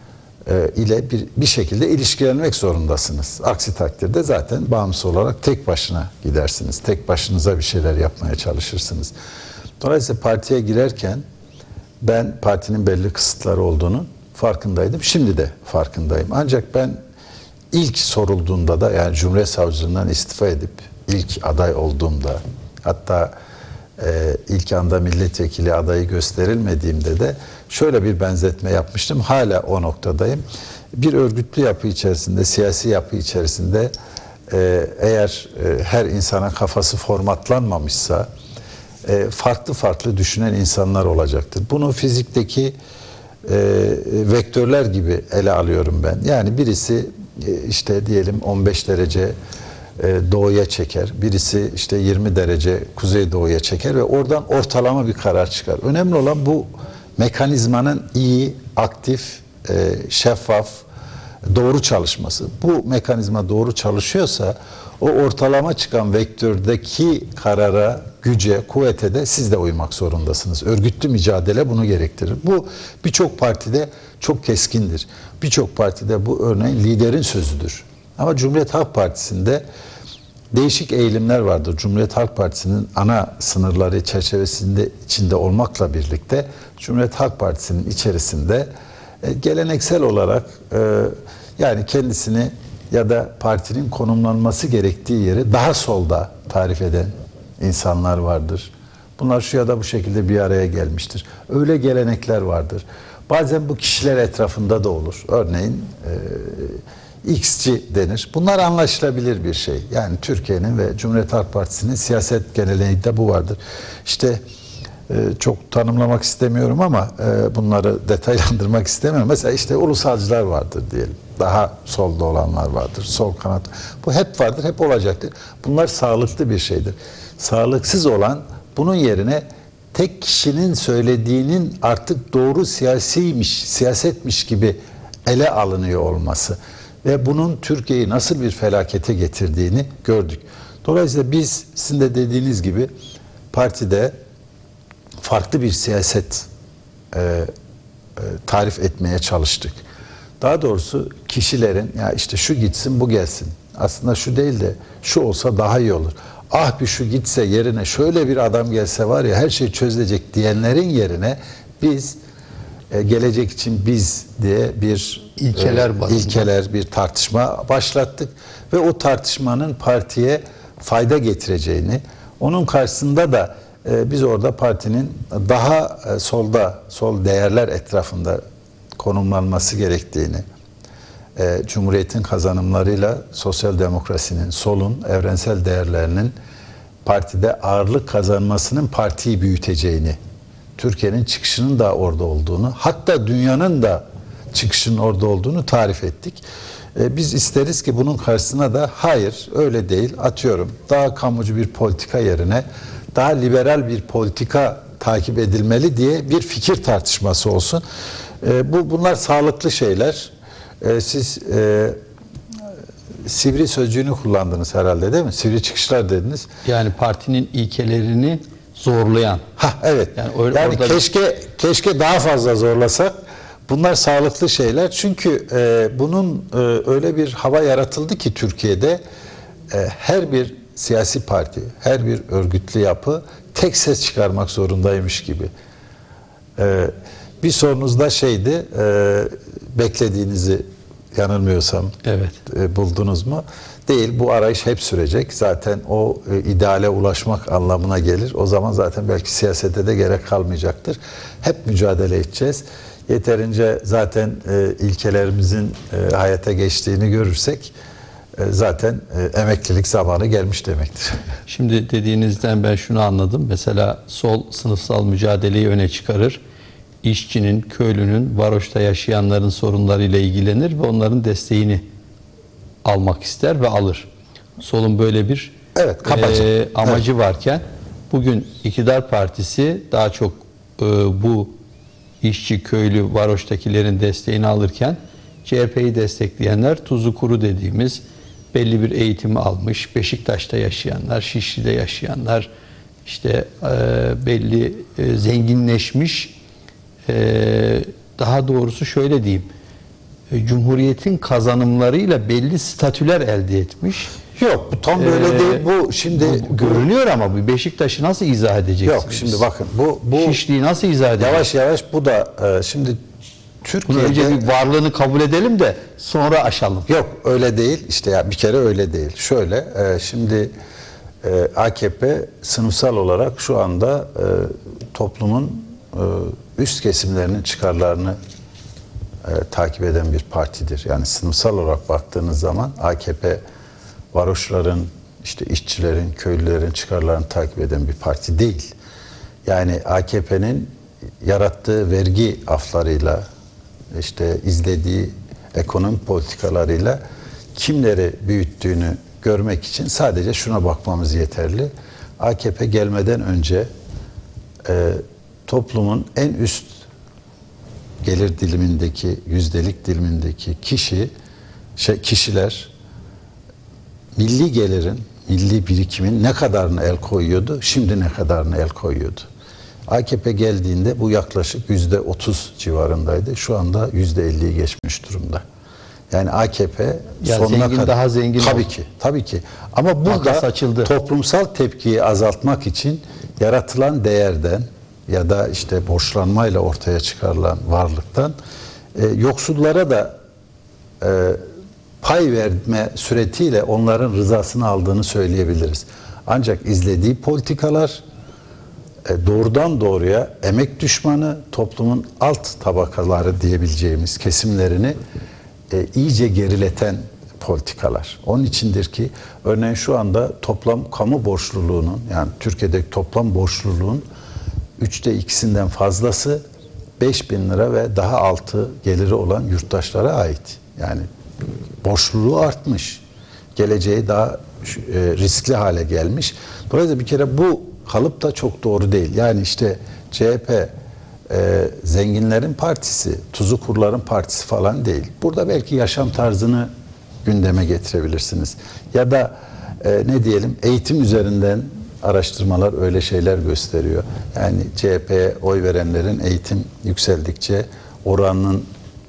S2: e, ile bir, bir şekilde ilişkilenmek zorundasınız. Aksi takdirde zaten bağımsız olarak tek başına gidersiniz. Tek başınıza bir şeyler yapmaya çalışırsınız. Dolayısıyla partiye girerken ben partinin belli kısıtları olduğunu farkındaydım. Şimdi de farkındayım. Ancak ben ilk sorulduğunda da, yani Cumhuriyet Savcılığından istifa edip ilk aday olduğumda, hatta e, ilk anda milletvekili adayı gösterilmediğimde de şöyle bir benzetme yapmıştım. Hala o noktadayım. Bir örgütlü yapı içerisinde, siyasi yapı içerisinde e, eğer e, her insana kafası formatlanmamışsa e, farklı farklı düşünen insanlar olacaktır. Bunu fizikteki e, vektörler gibi ele alıyorum ben. Yani birisi e, işte diyelim on beş derece e, doğuya çeker. Birisi işte yirmi derece kuzeydoğuya çeker ve oradan ortalama bir karar çıkar. Önemli olan bu mekanizmanın iyi, aktif, e, şeffaf, doğru çalışması. Bu mekanizma doğru çalışıyorsa o ortalama çıkan vektördeki karara, güce, kuvvete de siz de uymak zorundasınız. Örgütlü mücadele bunu gerektirir. Bu birçok partide çok keskindir. Birçok partide bu örneğin liderin sözüdür. Ama Cumhuriyet Halk Partisi'nde değişik eğilimler vardır. Cumhuriyet Halk Partisi'nin ana sınırları çerçevesinde içinde olmakla birlikte Cumhuriyet Halk Partisi'nin içerisinde e, geleneksel olarak e, yani kendisini ya da partinin konumlanması gerektiği yeri daha solda tarif eden insanlar vardır. Bunlar şu ya da bu şekilde bir araya gelmiştir. Öyle gelenekler vardır. Bazen bu kişiler etrafında da olur. Örneğin e, X'ci denir. Bunlar anlaşılabilir bir şey. Yani Türkiye'nin ve Cumhuriyet Halk Partisi'nin siyaset geleneğinde bu vardır. İşte e, çok tanımlamak istemiyorum ama e, bunları detaylandırmak istemiyorum. Mesela işte ulusalcılar vardır diyelim. Daha solda olanlar vardır. Sol kanat. Bu hep vardır, hep olacaktır. Bunlar sağlıklı bir şeydir. Sağlıksız olan bunun yerine tek kişinin söylediğinin artık doğru siyasiymiş, siyasetmiş gibi ele alınıyor olması ve bunun Türkiye'yi nasıl bir felakete getirdiğini gördük. Dolayısıyla biz sizin de dediğiniz gibi partide farklı bir siyaset e, e, tarif etmeye çalıştık. Daha doğrusu kişilerin ya işte şu gitsin bu gelsin. Aslında şu değil de şu olsa daha iyi olur. Ah bir şu gitse yerine şöyle bir adam gelse var ya her şey çözülecek diyenlerin yerine biz e, gelecek için biz diye bir
S1: ilkeler,
S2: e, ilkeler bir tartışma başlattık ve o tartışmanın partiye fayda getireceğini, onun karşısında da e, biz orada partinin daha e, solda sol değerler etrafında konumlanması gerektiğini, e, Cumhuriyet'in kazanımlarıyla sosyal demokrasinin, solun, evrensel değerlerinin partide ağırlık kazanmasının partiyi büyüteceğini, Türkiye'nin çıkışının da orada olduğunu, hatta dünyanın da çıkışının orada olduğunu tarif ettik. E, biz isteriz ki bunun karşısına da hayır öyle değil, atıyorum daha kamucu bir politika yerine daha liberal bir politika takip edilmeli diye bir fikir tartışması olsun. E, bu bunlar sağlıklı şeyler. E, siz e, sivri sözcüğünü kullandınız herhalde değil mi? Sivri çıkışlar dediniz.
S1: Yani partinin ilkelerini zorlayan.
S2: Ha evet.
S1: Yani, öyle,
S2: yani keşke keşke daha fazla zorlasak. Bunlar sağlıklı şeyler. Çünkü e, bunun e, öyle bir hava yaratıldı ki Türkiye'de e, her bir siyasi parti, her bir örgütlü yapı tek ses çıkarmak zorundaymış gibi. E, bir sorunuz da şeydi, e, beklediğinizi yanılmıyorsam
S1: evet.
S2: e, buldunuz mu? Değil, bu arayış hep sürecek. Zaten o e, ideale ulaşmak anlamına gelir. O zaman zaten belki siyasete de gerek kalmayacaktır. Hep mücadele edeceğiz. Yeterince zaten e, ilkelerimizin e, hayata geçtiğini görürsek e, zaten e, emeklilik zamanı gelmiş demektir.
S1: Şimdi dediğinizden ben şunu anladım. Mesela sol sınıfsal mücadeleyi öne çıkarır. İşçinin, köylünün, varoşta yaşayanların sorunlarıyla ilgilenir ve onların desteğini almak ister ve alır. Solun böyle bir
S2: evet,
S1: e, amacı evet. varken bugün iktidar partisi daha çok e, bu işçi, köylü, varoştakilerin desteğini alırken C H P'yi destekleyenler tuzu kuru dediğimiz belli bir eğitimi almış, Beşiktaş'ta yaşayanlar, Şişli'de yaşayanlar, işte e, belli e, zenginleşmiş, e, daha doğrusu şöyle diyeyim, e, Cumhuriyet'in kazanımlarıyla belli statüler elde etmiş.
S2: Yok, bu tam böyle
S1: Ee,
S2: değil. Bu şimdi
S1: Bu görünüyor ama bu Beşiktaş'ı nasıl izah edeceksiniz?
S2: yok. Şimdi bakın bu bu
S1: Şişli'yi nasıl izah edeceksiniz?
S2: yavaş yavaş bu da e, şimdi
S1: Bunu önce
S2: Türkiye'de
S1: bir varlığını kabul edelim de sonra aşalım.
S2: yok öyle değil. İşte ya bir kere öyle değil. Şöyle e, şimdi e, A K P sınıfsal olarak şu anda e, toplumun e, üst kesimlerinin çıkarlarını e, takip eden bir partidir. Yani sınıfsal olarak baktığınız zaman A K P varoşların, işte işçilerin, köylülerin çıkarlarını takip eden bir parti değil. Yani A K P'nin yarattığı vergi aflarıyla, işte izlediği ekonomi politikalarıyla kimleri büyüttüğünü görmek için sadece şuna bakmamız yeterli. A K P gelmeden önce e, toplumun en üst gelir dilimindeki, yüzdelik dilimindeki kişi, şey, kişiler milli gelirin, milli birikimin ne kadarını el koyuyordu, şimdi ne kadarını el koyuyordu. A K P geldiğinde bu yaklaşık yüzde otuz civarındaydı. Şu anda yüzde elliyi geçmiş durumda. Yani A K P
S1: Ya
S2: sonuna
S1: zengin
S2: kadar
S1: daha zengin
S2: tabii
S1: oldu.
S2: ki, tabii ki. Ama burada
S1: Makas açıldı.
S2: toplumsal tepkiyi azaltmak için yaratılan değerden ya da işte borçlanmayla ortaya çıkarılan varlıktan e, yoksullara da e, pay verme suretiyle onların rızasını aldığını söyleyebiliriz. Ancak izlediği politikalar e, doğrudan doğruya emek düşmanı, toplumun alt tabakaları diyebileceğimiz kesimlerini e, iyice gerileten politikalar. Onun içindir ki örneğin şu anda toplam kamu borçluluğunun, yani Türkiye'deki toplam borçluluğun üçte ikisinden fazlası beş bin lira ve daha altı geliri olan yurttaşlara ait. Yani borçluluğu artmış. Geleceği daha e, riskli hale gelmiş. Dolayısıyla bir kere bu kalıp da çok doğru değil. Yani işte C H P e, zenginlerin partisi, tuzu kurların partisi falan değil. Burada belki yaşam tarzını gündeme getirebilirsiniz. Ya da e, ne diyelim eğitim üzerinden araştırmalar öyle şeyler gösteriyor. Yani C H P'ye oy verenlerin eğitim yükseldikçe oranının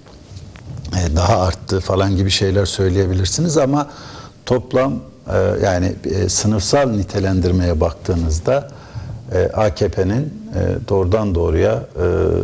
S2: e, daha arttığı falan gibi şeyler söyleyebilirsiniz ama toplam e, yani e, sınıfsal nitelendirmeye baktığınızda e, A K P'nin e, doğrudan doğruya e,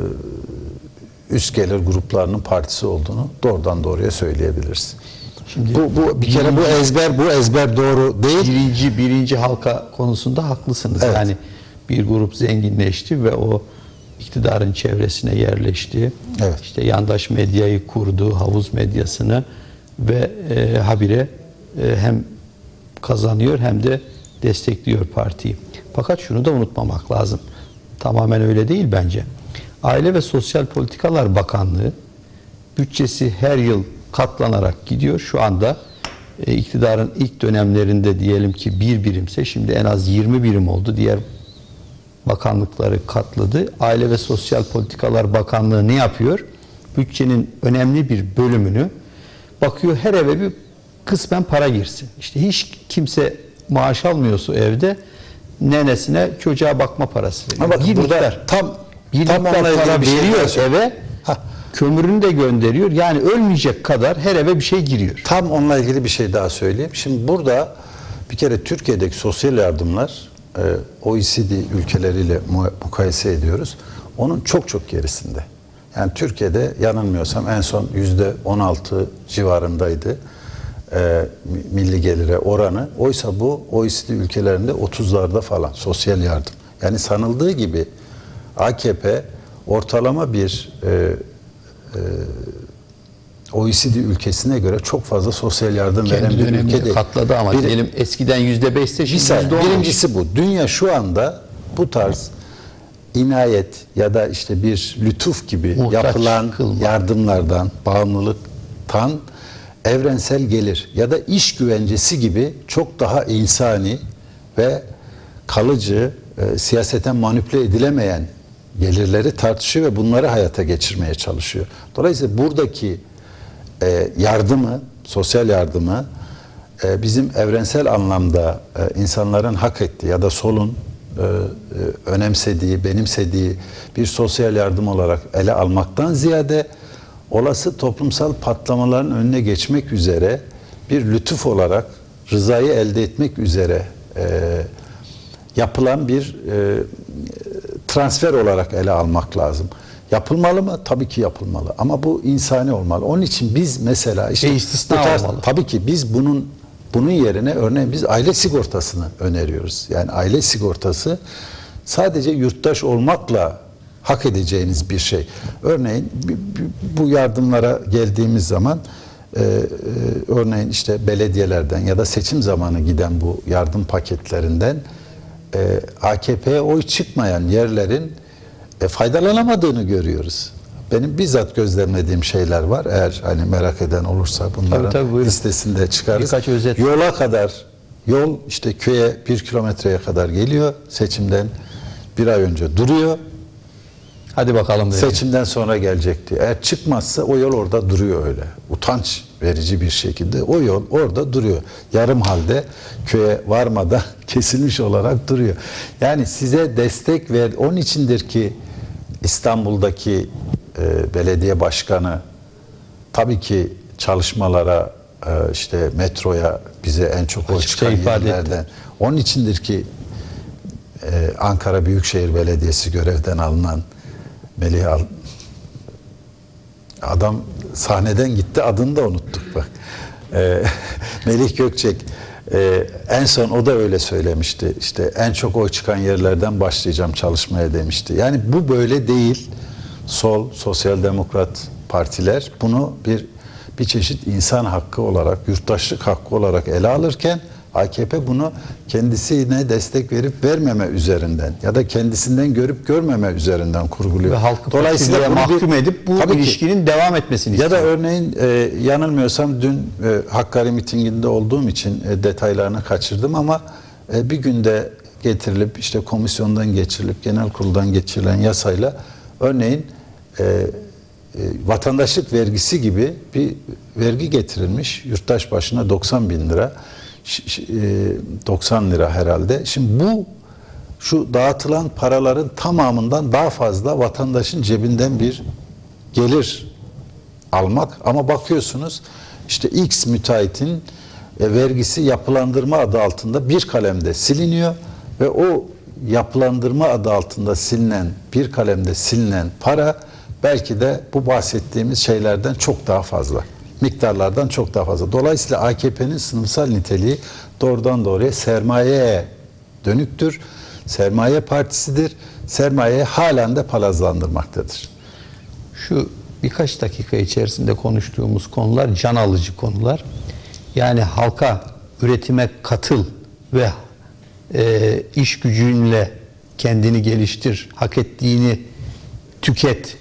S2: üst gelir gruplarının partisi olduğunu doğrudan doğruya söyleyebiliriz.
S1: Şimdi
S2: Bu, bu bir kere bu ezber bu ezber doğru değil.
S1: Birinci birinci halka konusunda haklısınız.
S2: Evet.
S1: Yani bir grup zenginleşti ve o iktidarın çevresine yerleşti.
S2: Evet.
S1: İşte yandaş medyayı kurdu, havuz medyasını ve e, habire e, hem kazanıyor hem de destekliyor partiyi. Fakat şunu da unutmamak lazım. Tamamen öyle değil bence. Aile ve Sosyal Politikalar Bakanlığı bütçesi her yıl katlanarak gidiyor. Şu anda e, iktidarın ilk dönemlerinde diyelim ki bir birimse şimdi en az yirmi birim oldu. Diğer bakanlıkları katladı. Aile ve Sosyal Politikalar Bakanlığı ne yapıyor? Bütçenin önemli bir bölümünü bakıyor her eve bir kısmen para girsin. İşte hiç kimse maaş almıyorsa evde nenesine çocuğa bakma parası veriyor.
S2: Ama
S1: bir
S2: burada
S1: miktar,
S2: tam
S1: bir
S2: tam
S1: miktar
S2: onunla ilgili
S1: para
S2: bir şey
S1: veriyor
S2: daha söyle-
S1: eve.
S2: Hah.
S1: Kömürünü de gönderiyor. Yani ölmeyecek kadar her eve bir şey giriyor.
S2: Tam onunla ilgili bir şey daha söyleyeyim. Şimdi burada bir kere Türkiye'deki sosyal yardımlar e, O E C D ülkeleriyle mu- mukayese ediyoruz. Onun çok çok gerisinde. Yani Türkiye'de yanılmıyorsam en son yüzde on altı civarındaydı e, milli gelire oranı. Oysa bu O E C D ülkelerinde otuzlarda falan sosyal yardım. Yani sanıldığı gibi A K P ortalama bir e, O E C D ülkesine göre çok fazla sosyal yardım veren
S1: Kendi
S2: bir ülke
S1: döneminde
S2: değil.
S1: katladı ama
S2: Bir-
S1: diyelim eskiden yüzde beşte
S2: bir
S1: şimdi
S2: saniye,
S1: yüzde on beş.
S2: birincisi bu. Dünya şu anda bu tarz inayet ya da işte bir lütuf gibi
S1: Muhtaç
S2: yapılan
S1: kılma.
S2: yardımlardan, bağımlılıktan evrensel gelir ya da iş güvencesi gibi çok daha insani ve kalıcı, e, siyaseten manipüle edilemeyen gelirleri tartışıyor ve bunları hayata geçirmeye çalışıyor. Dolayısıyla buradaki e, yardımı, sosyal yardımı e, bizim evrensel anlamda e, insanların hak ettiği ya da solun e, e, önemsediği, benimsediği bir sosyal yardım olarak ele almaktan ziyade olası toplumsal patlamaların önüne geçmek üzere bir lütuf olarak rızayı elde etmek üzere e, yapılan bir e, transfer olarak ele almak lazım. Yapılmalı mı? Tabii ki yapılmalı. Ama bu insani olmalı. Onun için biz mesela işte
S1: e istisna
S2: bu tarz,
S1: olmalı.
S2: tabii ki biz bunun bunun yerine örneğin biz aile sigortasını öneriyoruz. Yani aile sigortası sadece yurttaş olmakla hak edeceğiniz bir şey. Örneğin bu yardımlara geldiğimiz zaman e, e, örneğin işte belediyelerden ya da seçim zamanı giden bu yardım paketlerinden e, A K P'ye oy çıkmayan yerlerin e, faydalanamadığını görüyoruz. Benim bizzat gözlemlediğim şeyler var. Eğer hani merak eden olursa bunların
S1: tabii, tabii,
S2: listesinde çıkarız.
S1: Birkaç özet.
S2: Yola kadar, yol işte köye bir kilometreye kadar geliyor. Seçimden bir ay önce duruyor.
S1: Hadi bakalım dedi.
S2: Seçimden sonra gelecek diye. Eğer çıkmazsa o yol orada duruyor öyle. Utanç verici bir şekilde o yol orada duruyor. Yarım halde köye varmadan kesilmiş olarak duruyor. Yani size destek ver. Onun içindir ki İstanbul'daki e, belediye başkanı tabii ki çalışmalara e, işte metroya bize en çok oy
S1: Açıkça
S2: çıkan
S1: ifade
S2: yerlerden.
S1: etti.
S2: Onun içindir ki e, Ankara Büyükşehir Belediyesi görevden alınan Melih Al adam sahneden gitti, adını da unuttuk bak. Ee, Melih Gökçek e, en son o da öyle söylemişti. İşte en çok oy çıkan yerlerden başlayacağım çalışmaya demişti. Yani bu böyle değil. Sol, sosyal demokrat partiler bunu bir bir çeşit insan hakkı olarak, yurttaşlık hakkı olarak ele alırken A K P bunu kendisine destek verip vermeme üzerinden ya da kendisinden görüp görmeme üzerinden kurguluyor.
S1: Ve halkı
S2: Dolayısıyla
S1: fakirliğe
S2: bunu bir-
S1: mahkum edip bu
S2: Tabii ki.
S1: ilişkinin devam etmesini
S2: Ya da
S1: istiyor.
S2: örneğin e, yanılmıyorsam dün e, Hakkari mitinginde olduğum için e, detaylarını kaçırdım ama e, bir günde getirilip işte komisyondan geçirilip genel kuruldan geçirilen yasayla örneğin e, e, vatandaşlık vergisi gibi bir vergi getirilmiş. Yurttaş başına doksan bin lira. Ş- ş- e, doksan lira herhalde. Şimdi bu şu dağıtılan paraların tamamından daha fazla vatandaşın cebinden bir gelir almak, ama bakıyorsunuz işte X müteahhitin e, vergisi yapılandırma adı altında bir kalemde siliniyor ve o yapılandırma adı altında silinen, bir kalemde silinen para belki de bu bahsettiğimiz şeylerden çok daha fazla. Miktarlardan çok daha fazla. Dolayısıyla A K P'nin sınıfsal niteliği doğrudan doğruya sermayeye dönüktür. Sermaye partisidir. Sermayeyi halen de palazlandırmaktadır.
S1: Şu birkaç dakika içerisinde konuştuğumuz konular can alıcı konular. Yani halka üretime katıl ve e, iş gücünle kendini geliştir, hak ettiğini tüket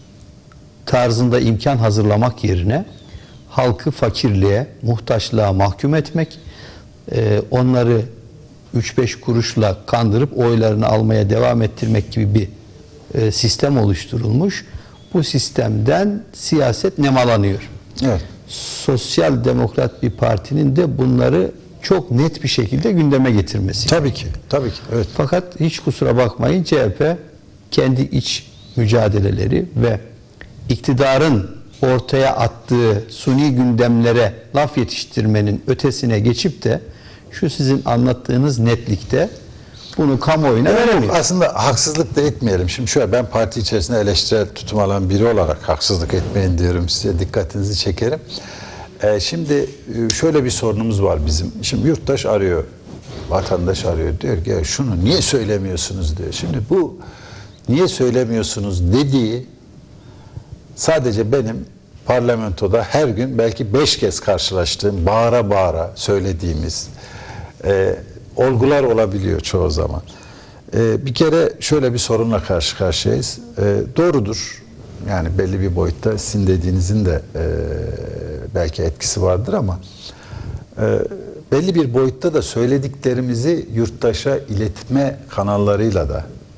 S1: tarzında imkan hazırlamak yerine halkı fakirliğe, muhtaçlığa mahkum etmek, e, onları üç beş kuruşla kandırıp oylarını almaya devam ettirmek gibi bir e, sistem oluşturulmuş. Bu sistemden siyaset nemalanıyor.
S2: Evet.
S1: Sosyal demokrat bir partinin de bunları çok net bir şekilde gündeme getirmesi.
S2: Tabii ki. Tabii ki. Evet.
S1: Fakat hiç kusura bakmayın C H P kendi iç mücadeleleri ve iktidarın ortaya attığı suni gündemlere laf yetiştirmenin ötesine geçip de şu sizin anlattığınız netlikte bunu kamuoyuna veremiyor.
S2: Aslında haksızlık da etmeyelim. Şimdi şöyle, ben parti içerisinde eleştirel tutum alan biri olarak haksızlık etmeyin diyorum size, dikkatinizi çekerim. Ee, şimdi şöyle bir sorunumuz var bizim. Şimdi yurttaş arıyor, vatandaş arıyor, diyor ki şunu niye söylemiyorsunuz diyor. Şimdi bu niye söylemiyorsunuz dediği sadece benim parlamentoda her gün belki beş kez karşılaştığım, bağıra bağıra söylediğimiz e, olgular olabiliyor çoğu zaman. E, bir kere şöyle bir sorunla karşı karşıyayız. E, doğrudur. Yani belli bir boyutta sizin dediğinizin de e, belki etkisi vardır ama e, belli bir boyutta da söylediklerimizi yurttaşa iletme kanallarıyla da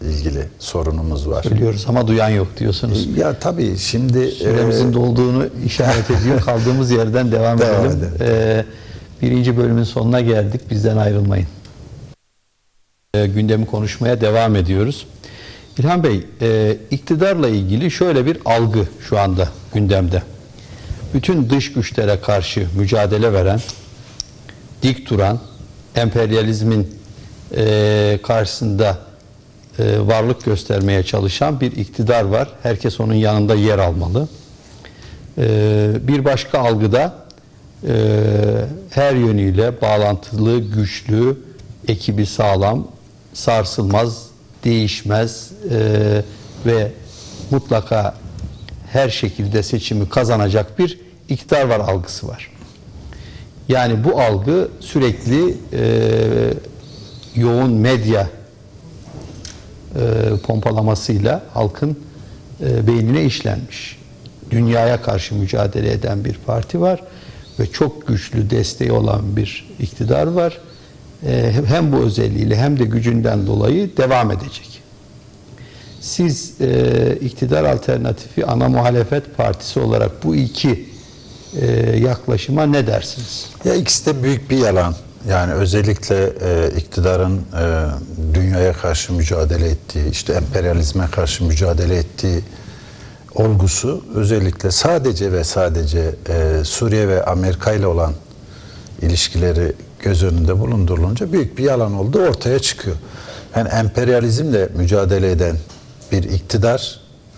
S2: ilgili sorunumuz var.
S1: Söylüyoruz ama duyan yok diyorsunuz.
S2: Ya tabii şimdi
S1: süremizin e, dolduğunu işaret ediyor. Kaldığımız yerden devam, devam edelim. E, birinci bölümün sonuna geldik. Bizden ayrılmayın. E, gündemi konuşmaya devam ediyoruz. İlhan Bey, e, iktidarla ilgili şöyle bir algı şu anda gündemde. Bütün dış güçlere karşı mücadele veren, dik duran, emperyalizmin e, karşısında e, varlık göstermeye çalışan bir iktidar var. Herkes onun yanında yer almalı. E, bir başka algıda e, her yönüyle bağlantılı, güçlü, ekibi sağlam, sarsılmaz, değişmez e, ve mutlaka her şekilde seçimi kazanacak bir iktidar var algısı var. Yani bu algı sürekli e, yoğun medya e, pompalamasıyla halkın e, beynine işlenmiş. Dünyaya karşı mücadele eden bir parti var ve çok güçlü desteği olan bir iktidar var. E, hem bu özelliğiyle hem de gücünden dolayı devam edecek. Siz e, iktidar alternatifi ana muhalefet partisi olarak bu iki e, yaklaşıma ne dersiniz?
S2: Ya ikisi de büyük bir yalan. Yani özellikle e, iktidarın e, dünyaya karşı mücadele ettiği, işte emperyalizme karşı mücadele ettiği olgusu özellikle sadece ve sadece e, Suriye ve Amerika ile olan ilişkileri göz önünde bulundurulunca büyük bir yalan olduğu ortaya çıkıyor. Yani emperyalizmle mücadele eden bir iktidar,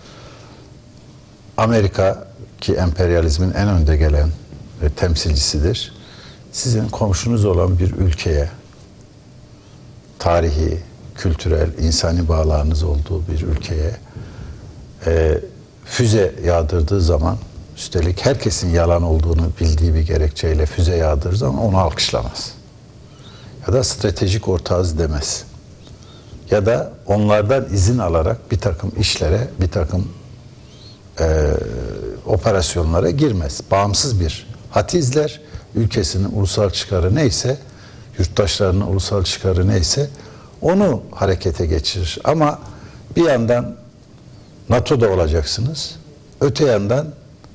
S2: Amerika ki emperyalizmin en önde gelen e, temsilcisidir. Sizin komşunuz olan bir ülkeye tarihi, kültürel, insani bağlarınız olduğu bir ülkeye e, füze yağdırdığı zaman, üstelik herkesin yalan olduğunu bildiği bir gerekçeyle füze yağdırdığı zaman onu alkışlamaz. Ya da stratejik ortağız demez. Ya da onlardan izin alarak bir takım işlere, bir takım e, operasyonlara girmez. Bağımsız bir hat izler. Ülkesinin ulusal çıkarı neyse, yurttaşlarının ulusal çıkarı neyse onu harekete geçirir. Ama bir yandan NATO'da olacaksınız. Öte yandan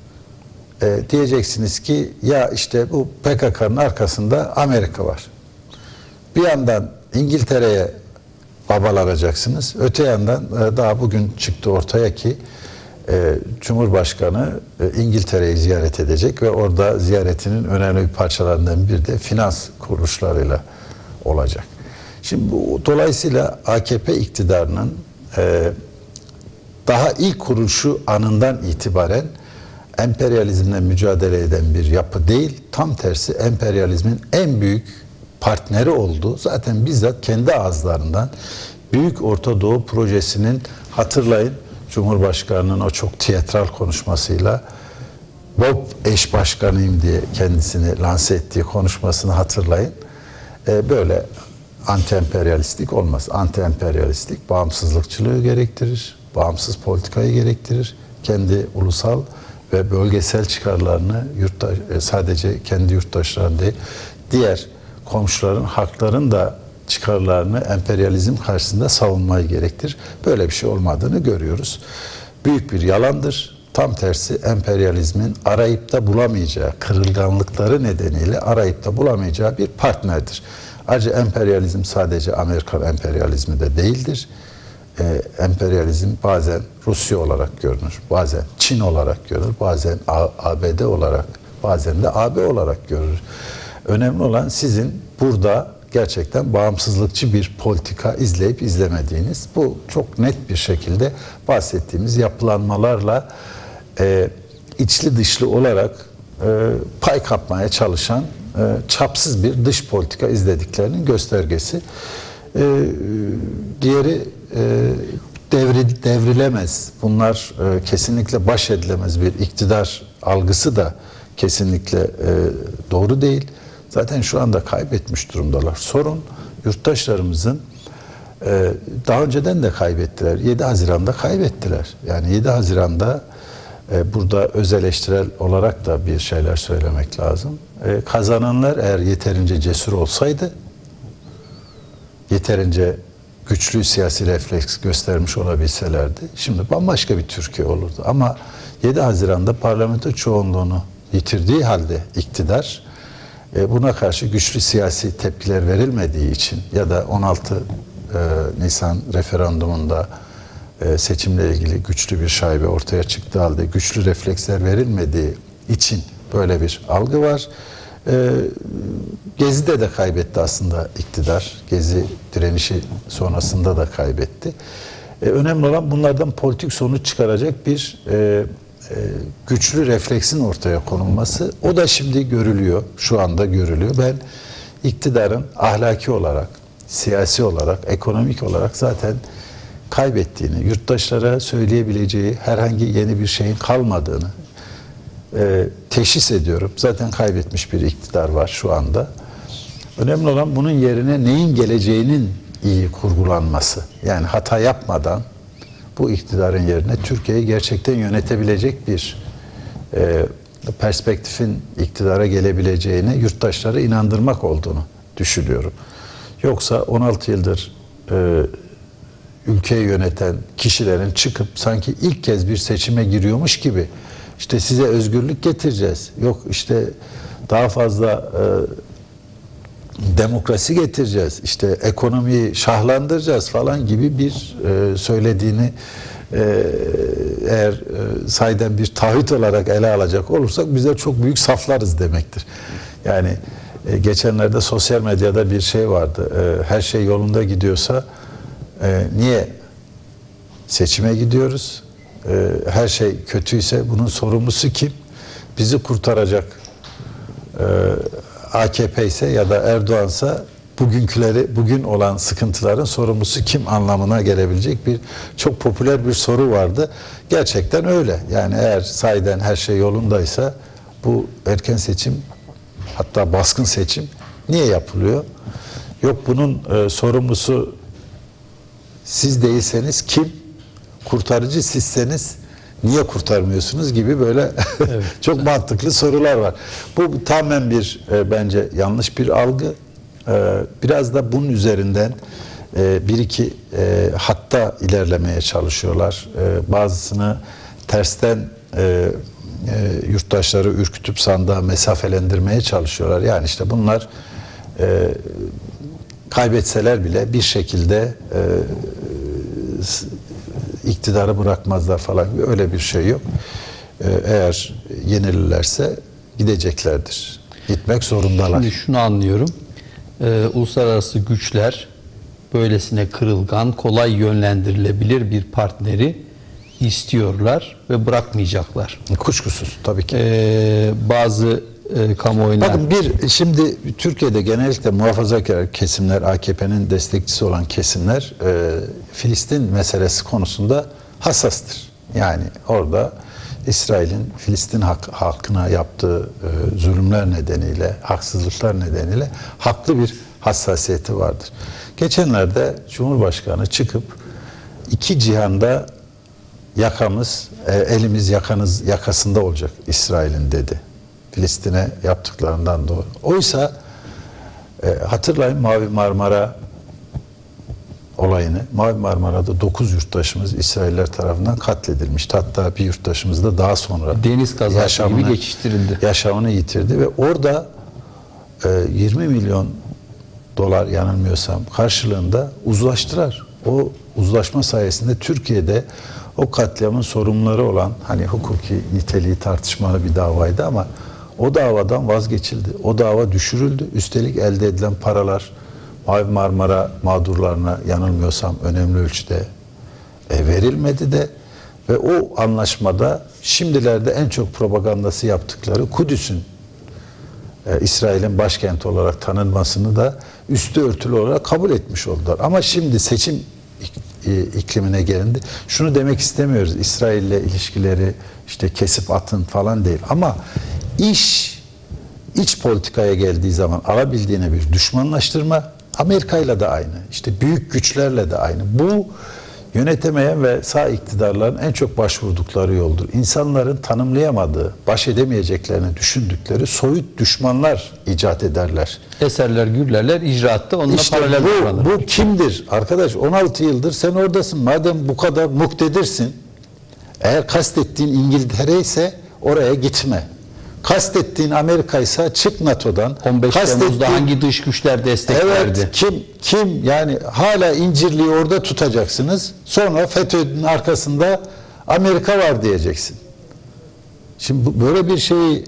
S2: e, diyeceksiniz ki ya işte bu P K K'nın arkasında Amerika var. Bir yandan İngiltere'ye babalanacaksınız. Öte yandan e, daha bugün çıktı ortaya ki e, Cumhurbaşkanı e, İngiltere'yi ziyaret edecek ve orada ziyaretinin önemli bir parçalarından bir de finans kuruluşlarıyla olacak. Şimdi bu dolayısıyla A K P iktidarının e, daha ilk kuruluşu anından itibaren emperyalizmle mücadele eden bir yapı değil, tam tersi emperyalizmin en büyük partneri oldu. Zaten bizzat kendi ağızlarından Büyük Orta Doğu Projesi'nin, hatırlayın Cumhurbaşkanı'nın o çok tiyatral konuşmasıyla Bob eş başkanıyım diye kendisini lanse ettiği konuşmasını hatırlayın. Ee, böyle anti-emperyalistlik olmaz. Anti-emperyalistlik bağımsızlıkçılığı gerektirir, bağımsız politikayı gerektirir. Kendi ulusal ve bölgesel çıkarlarını yurttaş, sadece kendi yurttaşlarının değil, diğer komşuların, hakların da çıkarlarını emperyalizm karşısında savunmayı gerektirir. Böyle bir şey olmadığını görüyoruz. Büyük bir yalandır. Tam tersi emperyalizmin arayıp da bulamayacağı, kırılganlıkları nedeniyle arayıp da bulamayacağı bir partnerdir. Ayrıca emperyalizm sadece Amerikan emperyalizmi de değildir. Ee, emperyalizm bazen Rusya olarak görünür, bazen Çin olarak görünür, bazen A B D olarak, bazen de A B olarak görünür. Önemli olan sizin burada gerçekten bağımsızlıkçı bir politika izleyip izlemediğiniz. Bu çok net bir şekilde bahsettiğimiz yapılanmalarla e, içli dışlı olarak e, pay kapmaya çalışan e, çapsız bir dış politika izlediklerinin göstergesi. E, diğeri e, devri, devrilemez. Bunlar e, kesinlikle baş edilemez bir iktidar algısı da kesinlikle e, doğru değil. Zaten şu anda kaybetmiş durumdalar. Sorun yurttaşlarımızın e, daha önceden de kaybettiler. yedi Haziran'da kaybettiler. Yani yedi Haziran'da e, burada öz eleştirel olarak da bir şeyler söylemek lazım. E, kazananlar eğer yeterince cesur olsaydı, yeterince güçlü siyasi refleks göstermiş olabilselerdi şimdi bambaşka bir Türkiye olurdu. Ama yedi Haziran'da parlamento çoğunluğunu yitirdiği halde iktidar e, buna karşı güçlü siyasi tepkiler verilmediği için ya da on altı Nisan referandumunda e, seçimle ilgili güçlü bir şaibe ortaya çıktığı halde güçlü refleksler verilmediği için böyle bir algı var. E, Gezi'de de kaybetti aslında iktidar. Gezi direnişi sonrasında da kaybetti. E, önemli olan bunlardan politik sonuç çıkaracak bir e, e, güçlü refleksin ortaya konulması. O da şimdi görülüyor. Şu anda görülüyor. Ben iktidarın ahlaki olarak, siyasi olarak, ekonomik olarak zaten kaybettiğini, yurttaşlara söyleyebileceği herhangi yeni bir şeyin kalmadığını e, teşhis ediyorum. Zaten kaybetmiş bir iktidar var şu anda. Önemli olan bunun yerine neyin geleceğinin iyi kurgulanması. Yani hata yapmadan bu iktidarın yerine Türkiye'yi gerçekten yönetebilecek bir e, perspektifin iktidara gelebileceğine yurttaşları inandırmak olduğunu düşünüyorum. Yoksa on altı yıldır e, ülkeyi yöneten kişilerin çıkıp sanki ilk kez bir seçime giriyormuş gibi işte size özgürlük getireceğiz, yok işte daha fazla e, demokrasi getireceğiz, işte ekonomiyi şahlandıracağız falan gibi bir e, söylediğini e, eğer e, sahiden bir taahhüt olarak ele alacak olursak bizler çok büyük saflarız demektir. Yani e, geçenlerde sosyal medyada bir şey vardı. E, her şey yolunda gidiyorsa e, niye seçime gidiyoruz? E, her şey kötüyse bunun sorumlusu kim? Bizi kurtaracak e, A K P ise ya da Erdoğan'sa bugünküleri, bugün olan sıkıntıların sorumlusu kim anlamına gelebilecek bir çok popüler bir soru vardı. Gerçekten öyle. Yani eğer sahiden her şey yolundaysa bu erken seçim, hatta baskın seçim niye yapılıyor? Yok bunun e, sorumlusu siz değilseniz kim? Kurtarıcı sizseniz niye kurtarmıyorsunuz gibi böyle evet. çok mantıklı sorular var. Bu tamamen bir e, bence yanlış bir algı. E, biraz da bunun üzerinden e, bir iki e, hatta ilerlemeye çalışıyorlar. E, bazısını tersten e, e, yurttaşları ürkütüp sandığa mesafelendirmeye çalışıyorlar. Yani işte bunlar e, kaybetseler bile bir şekilde e, iktidarı bırakmazlar falan, öyle bir şey yok. Ee, eğer yenilirlerse gideceklerdir. Gitmek zorundalar.
S1: Şimdi şunu anlıyorum. Ee, uluslararası güçler böylesine kırılgan, kolay yönlendirilebilir bir partneri istiyorlar ve bırakmayacaklar.
S2: Kuşkusuz tabii ki.
S1: Ee, bazı e, kamuoyuna...
S2: Bakın bir, şimdi Türkiye'de genellikle muhafazakar kesimler, A K P'nin destekçisi olan kesimler e, Filistin meselesi konusunda hassastır. Yani orada İsrail'in Filistin halk, halkına yaptığı e, zulümler nedeniyle, haksızlıklar nedeniyle haklı bir hassasiyeti vardır. Geçenlerde Cumhurbaşkanı çıkıp iki cihanda yakamız, e, elimiz yakanız yakasında olacak İsrail'in dedi. Filistin'e yaptıklarından doğru. Oysa e, hatırlayın Mavi Marmara olayını. Mavi Marmara'da dokuz yurttaşımız İsrailler tarafından katledilmişti. Hatta bir yurttaşımız da daha sonra
S1: deniz kazası gibi geçiştirildi.
S2: Yaşamını yitirdi ve orada e, yirmi milyon dolar yanılmıyorsam karşılığında uzlaştılar. O uzlaşma sayesinde Türkiye'de o katliamın sorumluları olan, hani hukuki niteliği tartışmalı bir davaydı ama o davadan vazgeçildi. O dava düşürüldü. Üstelik elde edilen paralar Mavi Marmara mağdurlarına yanılmıyorsam önemli ölçüde e, verilmedi de ve o anlaşmada şimdilerde en çok propagandası yaptıkları Kudüs'ün e, İsrail'in başkenti olarak tanınmasını da üstü örtülü olarak kabul etmiş oldular. Ama şimdi seçim iklimine gelindi. Şunu demek istemiyoruz. İsrail'le ilişkileri işte kesip atın falan değil. Ama iş iç politikaya geldiği zaman alabildiğine bir düşmanlaştırma, Amerika'yla da aynı. İşte büyük güçlerle de aynı. Bu yönetemeyen ve sağ iktidarların en çok başvurdukları yoldur. İnsanların tanımlayamadığı, baş edemeyeceklerini düşündükleri soyut düşmanlar icat ederler.
S1: Eserler, gürlerler, icraatta onunla
S2: İşte
S1: paralel
S2: bu,
S1: davranır.
S2: bu kimdir? Arkadaş on altı yıldır sen oradasın. Madem bu kadar muktedirsin, eğer kastettiğin İngiltere ise oraya gitme. Kastettiğin Amerika ise çık NATO'dan.
S1: on beş
S2: Kastettiğin-
S1: Temmuz'da hangi dış güçler destek verdi?
S2: Evet, kim kim yani hala İncirli'yi orada tutacaksınız. Sonra FETÖ'nün arkasında Amerika var diyeceksin. Şimdi bu, böyle bir şeyi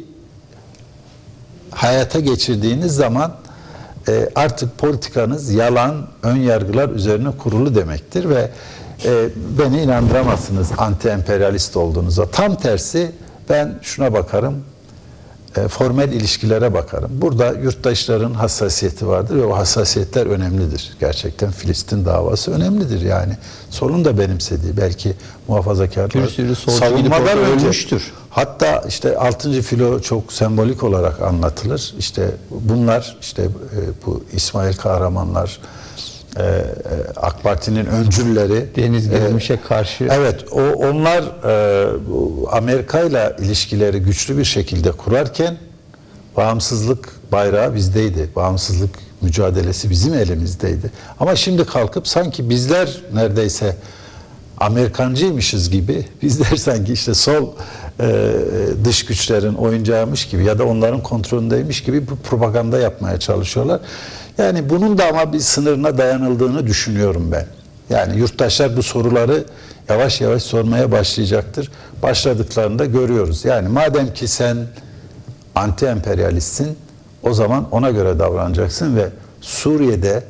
S2: hayata geçirdiğiniz zaman e, artık politikanız yalan, ön yargılar üzerine kurulu demektir ve e, beni inandıramazsınız anti-emperyalist olduğunuza. Tam tersi ben şuna bakarım. E, formel ilişkilere bakarım. Burada yurttaşların hassasiyeti vardır ve o hassasiyetler önemlidir. Gerçekten Filistin davası önemlidir yani. Solun da benimsediği belki muhafazakarlar
S1: Bir sürü solcu gidip orada ölmüştür.
S2: Hatta işte altıncı filo çok sembolik olarak anlatılır. İşte bunlar işte e, bu İsmail Kahramanlar, e, e, AK Parti'nin öncülleri,
S1: Deniz Gezmiş'e karşı.
S2: evet, o onlar e, Amerika ile ilişkileri güçlü bir şekilde kurarken bağımsızlık bayrağı bizdeydi. Bağımsızlık mücadelesi bizim elimizdeydi. Ama şimdi kalkıp sanki bizler neredeyse Amerikancıymışız gibi, bizler sanki işte sol e, dış güçlerin oyuncağıymış gibi ya da onların kontrolündeymiş gibi bu propaganda yapmaya çalışıyorlar. Yani bunun da ama bir sınırına dayanıldığını düşünüyorum ben. Yani yurttaşlar bu soruları yavaş yavaş sormaya başlayacaktır. Başladıklarını da görüyoruz. Yani madem ki sen anti-emperyalistsin, o zaman ona göre davranacaksın ve Suriye'de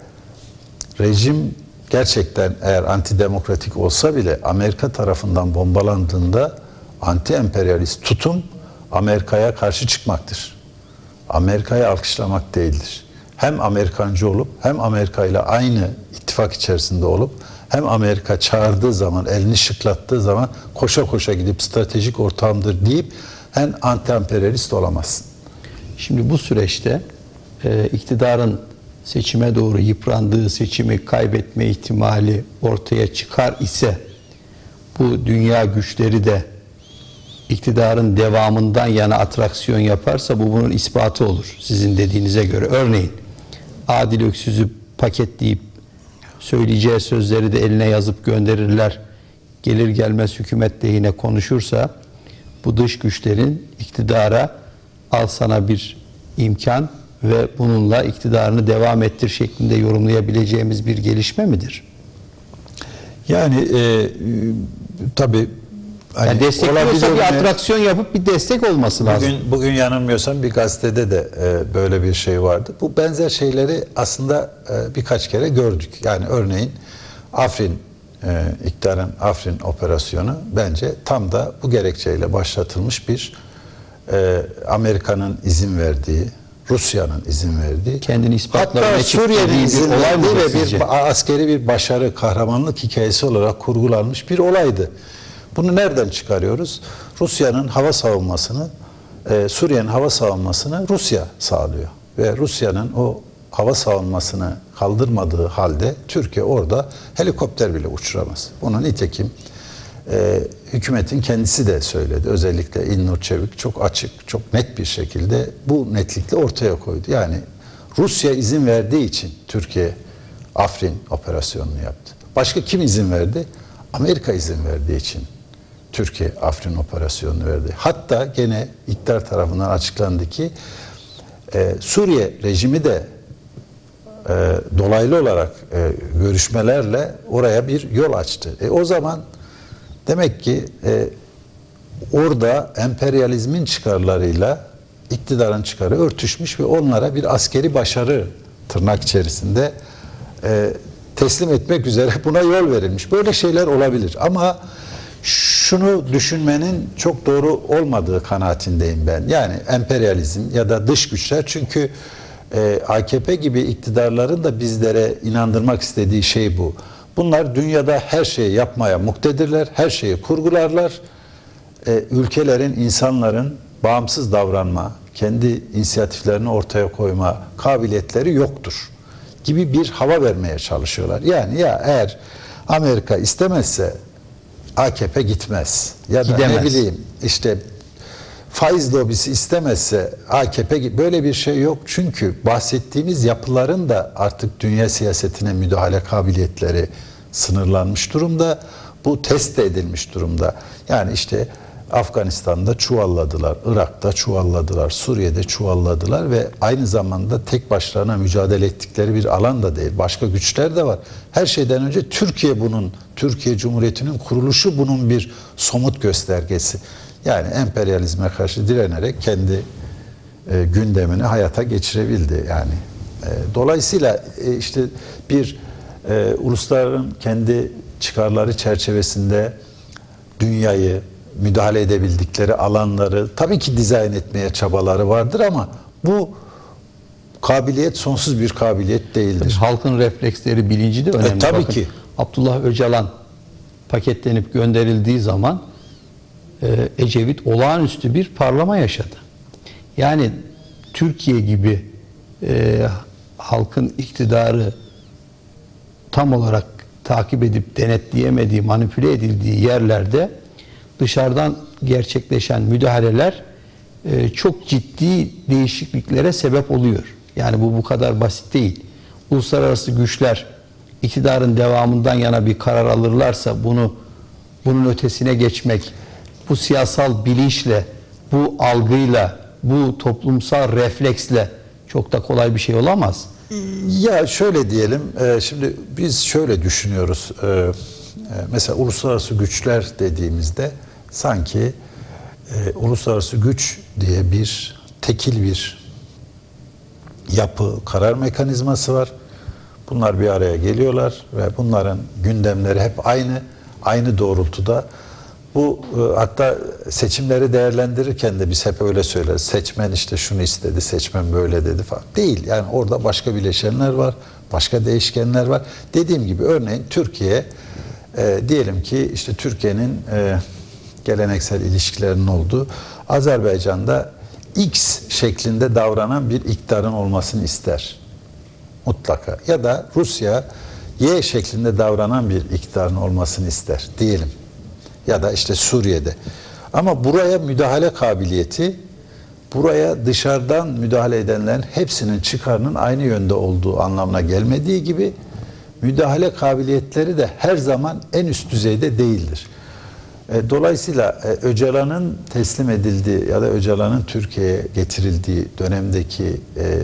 S2: rejim gerçekten eğer antidemokratik olsa bile Amerika tarafından bombalandığında anti-emperyalist tutum Amerika'ya karşı çıkmaktır. Amerika'yı alkışlamak değildir. Hem Amerikancı olup hem Amerika ile aynı ittifak içerisinde olup hem Amerika çağırdığı zaman, elini şıklattığı zaman koşa koşa gidip stratejik ortağımdır deyip hem anti-emperyalist olamazsın.
S1: Şimdi bu süreçte e, iktidarın seçime doğru yıprandığı, seçimi kaybetme ihtimali ortaya çıkar ise bu dünya güçleri de iktidarın devamından yana atraksiyon yaparsa bu bunun ispatı olur sizin dediğinize göre. Örneğin Adil Öksüz'ü paketleyip söyleyeceği sözleri de eline yazıp gönderirler. Gelir gelmez hükümet lehine konuşursa bu dış güçlerin iktidara al sana bir imkan ve bununla iktidarını devam ettir şeklinde yorumlayabileceğimiz bir gelişme midir?
S2: Yani e, tabii hani
S1: Yani destekliyorsa
S2: olabilir
S1: bir
S2: mi?
S1: atraksiyon yapıp bir destek olması lazım.
S2: Bugün, bugün yanılmıyorsam bir gazetede de e, böyle bir şey vardı. Bu benzer şeyleri aslında e, birkaç kere gördük. Yani örneğin Afrin, e, iktidarın Afrin operasyonu bence tam da bu gerekçeyle başlatılmış bir e, Amerika'nın izin verdiği, Rusya'nın izin verdiği,
S1: Kendini ispatlamaya
S2: hatta
S1: çıktığı
S2: Suriye'nin
S1: bir
S2: izin
S1: olay mı
S2: verdiği ve
S1: sizce?
S2: bir askeri bir başarı, kahramanlık hikayesi olarak kurgulanmış bir olaydı. Bunu nereden çıkarıyoruz? Rusya'nın hava savunmasını, e, Suriye'nin hava savunmasını Rusya sağlıyor. Ve Rusya'nın o hava savunmasını kaldırmadığı halde Türkiye orada helikopter bile uçuramaz. Bunun nitekim e, hükümetin kendisi de söyledi. Özellikle İlnur Çevik çok açık, çok net bir şekilde bu netlikle ortaya koydu. Yani Rusya izin verdiği için Türkiye Afrin operasyonunu yaptı. Başka kim izin verdi? Amerika izin verdiği için Türkiye Afrin operasyonunu verdi. Hatta gene iktidar tarafından açıklandı ki e, Suriye rejimi de e, dolaylı olarak e, görüşmelerle oraya bir yol açtı. E, o zaman demek ki e, orada emperyalizmin çıkarlarıyla iktidarın çıkarı örtüşmüş ve onlara bir askeri başarı tırnak içerisinde e, teslim etmek üzere buna yol verilmiş. Böyle şeyler olabilir ama şunu düşünmenin çok doğru olmadığı kanaatindeyim ben. Yani emperyalizm ya da dış güçler, çünkü e, A K P gibi iktidarların da bizlere inandırmak istediği şey bu. Bunlar dünyada her şeyi yapmaya muktedirler, her şeyi kurgularlar. E, ülkelerin, insanların bağımsız davranma, kendi inisiyatiflerini ortaya koyma kabiliyetleri yoktur gibi bir hava vermeye çalışıyorlar. Yani ya eğer Amerika istemezse A K P gitmez. Ya da
S1: Gidemez.
S2: ne bileyim işte faiz lobisi istemezse A K P, böyle bir şey yok. Çünkü bahsettiğimiz yapıların da artık dünya siyasetine müdahale kabiliyetleri sınırlanmış durumda. Bu test de edilmiş durumda. Yani işte Afganistan'da çuvalladılar, Irak'ta çuvalladılar, Suriye'de çuvalladılar ve aynı zamanda tek başlarına mücadele ettikleri bir alan da değil. Başka güçler de var. Her şeyden önce Türkiye bunun, Türkiye Cumhuriyeti'nin kuruluşu bunun bir somut göstergesi. Yani emperyalizme karşı direnerek kendi e, gündemini hayata geçirebildi. Yani e, dolayısıyla e, işte bir e, ulusların kendi çıkarları çerçevesinde dünyayı müdahale edebildikleri alanları tabii ki dizayn etmeye çabaları vardır ama bu kabiliyet sonsuz bir kabiliyet değildir.
S1: Halkın refleksleri, bilinci de önemli.
S2: E, tabii
S1: Bakın,
S2: ki.
S1: Abdullah Öcalan paketlenip gönderildiği zaman e, Ecevit olağanüstü bir parlama yaşadı. Yani Türkiye gibi e, halkın iktidarı tam olarak takip edip denetleyemediği, manipüle edildiği yerlerde dışarıdan gerçekleşen müdahaleler e, çok ciddi değişikliklere sebep oluyor. Yani bu bu kadar basit değil. Uluslararası güçler iktidarın devamından yana bir karar alırlarsa bunu bunun ötesine geçmek, bu siyasal bilinçle, bu algıyla, bu toplumsal refleksle çok da kolay bir şey olamaz.
S2: Ya şöyle diyelim, e, şimdi biz şöyle düşünüyoruz. E, e, mesela uluslararası güçler dediğimizde sanki e, uluslararası güç diye bir tekil bir yapı, karar mekanizması var. Bunlar bir araya geliyorlar ve bunların gündemleri hep aynı, aynı doğrultuda. Bu e, hatta seçimleri değerlendirirken de biz hep öyle söyleriz. Seçmen işte şunu istedi, seçmen böyle dedi falan. Değil. Yani orada başka bileşenler var, başka değişkenler var. Dediğim gibi örneğin Türkiye, e, diyelim ki işte Türkiye'nin e, geleneksel ilişkilerinin olduğu Azerbaycan'da X şeklinde davranan bir iktidarın olmasını ister. Mutlaka. Ya da Rusya Y şeklinde davranan bir iktidarın olmasını ister diyelim. Ya da işte Suriye'de. Ama buraya müdahale kabiliyeti, buraya dışarıdan müdahale edenlerin hepsinin çıkarının aynı yönde olduğu anlamına gelmediği gibi müdahale kabiliyetleri de her zaman en üst düzeyde değildir. Dolayısıyla Öcalan'ın teslim edildiği ya da Öcalan'ın Türkiye'ye getirildiği dönemdeki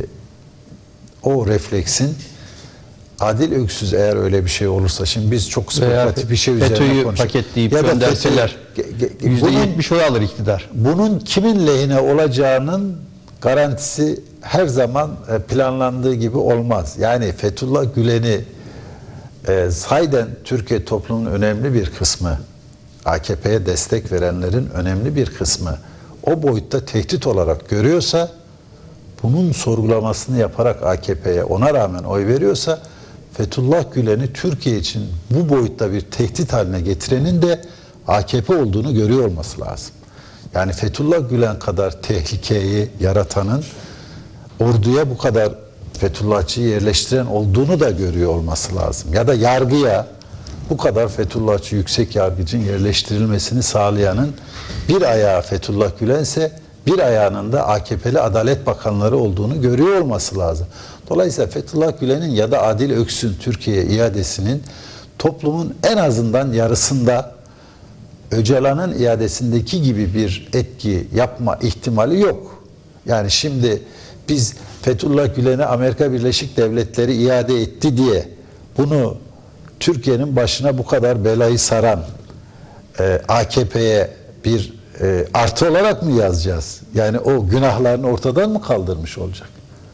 S2: o refleksin adil öksüz, eğer öyle bir şey olursa, şimdi biz çok spekülatif bir şey üzerine
S1: FETÖ'yü
S2: konuşuyoruz.
S1: paketleyip
S2: Ya da
S1: gönderseler yüzde yetmiş oy alır iktidar.
S2: Bunun kimin lehine olacağının garantisi her zaman planlandığı gibi olmaz. Yani Fethullah Gülen'i e, sayden Türkiye toplumunun önemli bir kısmı, A K P'ye destek verenlerin önemli bir kısmı o boyutta tehdit olarak görüyorsa, bunun sorgulamasını yaparak A K P'ye ona rağmen oy veriyorsa, Fethullah Gülen'i Türkiye için bu boyutta bir tehdit haline getirenin de A K P olduğunu görüyor olması lazım. Yani Fethullah Gülen kadar tehlikeyi yaratanın orduya bu kadar Fethullahçıyı yerleştiren olduğunu da görüyor olması lazım. Ya da yargıya bu kadar Fethullahçı yüksek yargıcın yerleştirilmesini sağlayanın bir ayağı Fethullah Gülense bir ayağının da A K P'li Adalet Bakanları olduğunu görüyor olması lazım. Dolayısıyla Fethullah Gülen'in ya da Adil Öksüz'ün Türkiye'ye iadesinin toplumun en azından yarısında Öcalan'ın iadesindeki gibi bir etki yapma ihtimali yok. Yani şimdi biz Fethullah Gülen'e Amerika Birleşik Devletleri iade etti diye bunu Türkiye'nin başına bu kadar belayı saran e, A K P'ye bir e, artı olarak mı yazacağız? Yani o günahlarını ortadan mı kaldırmış olacak?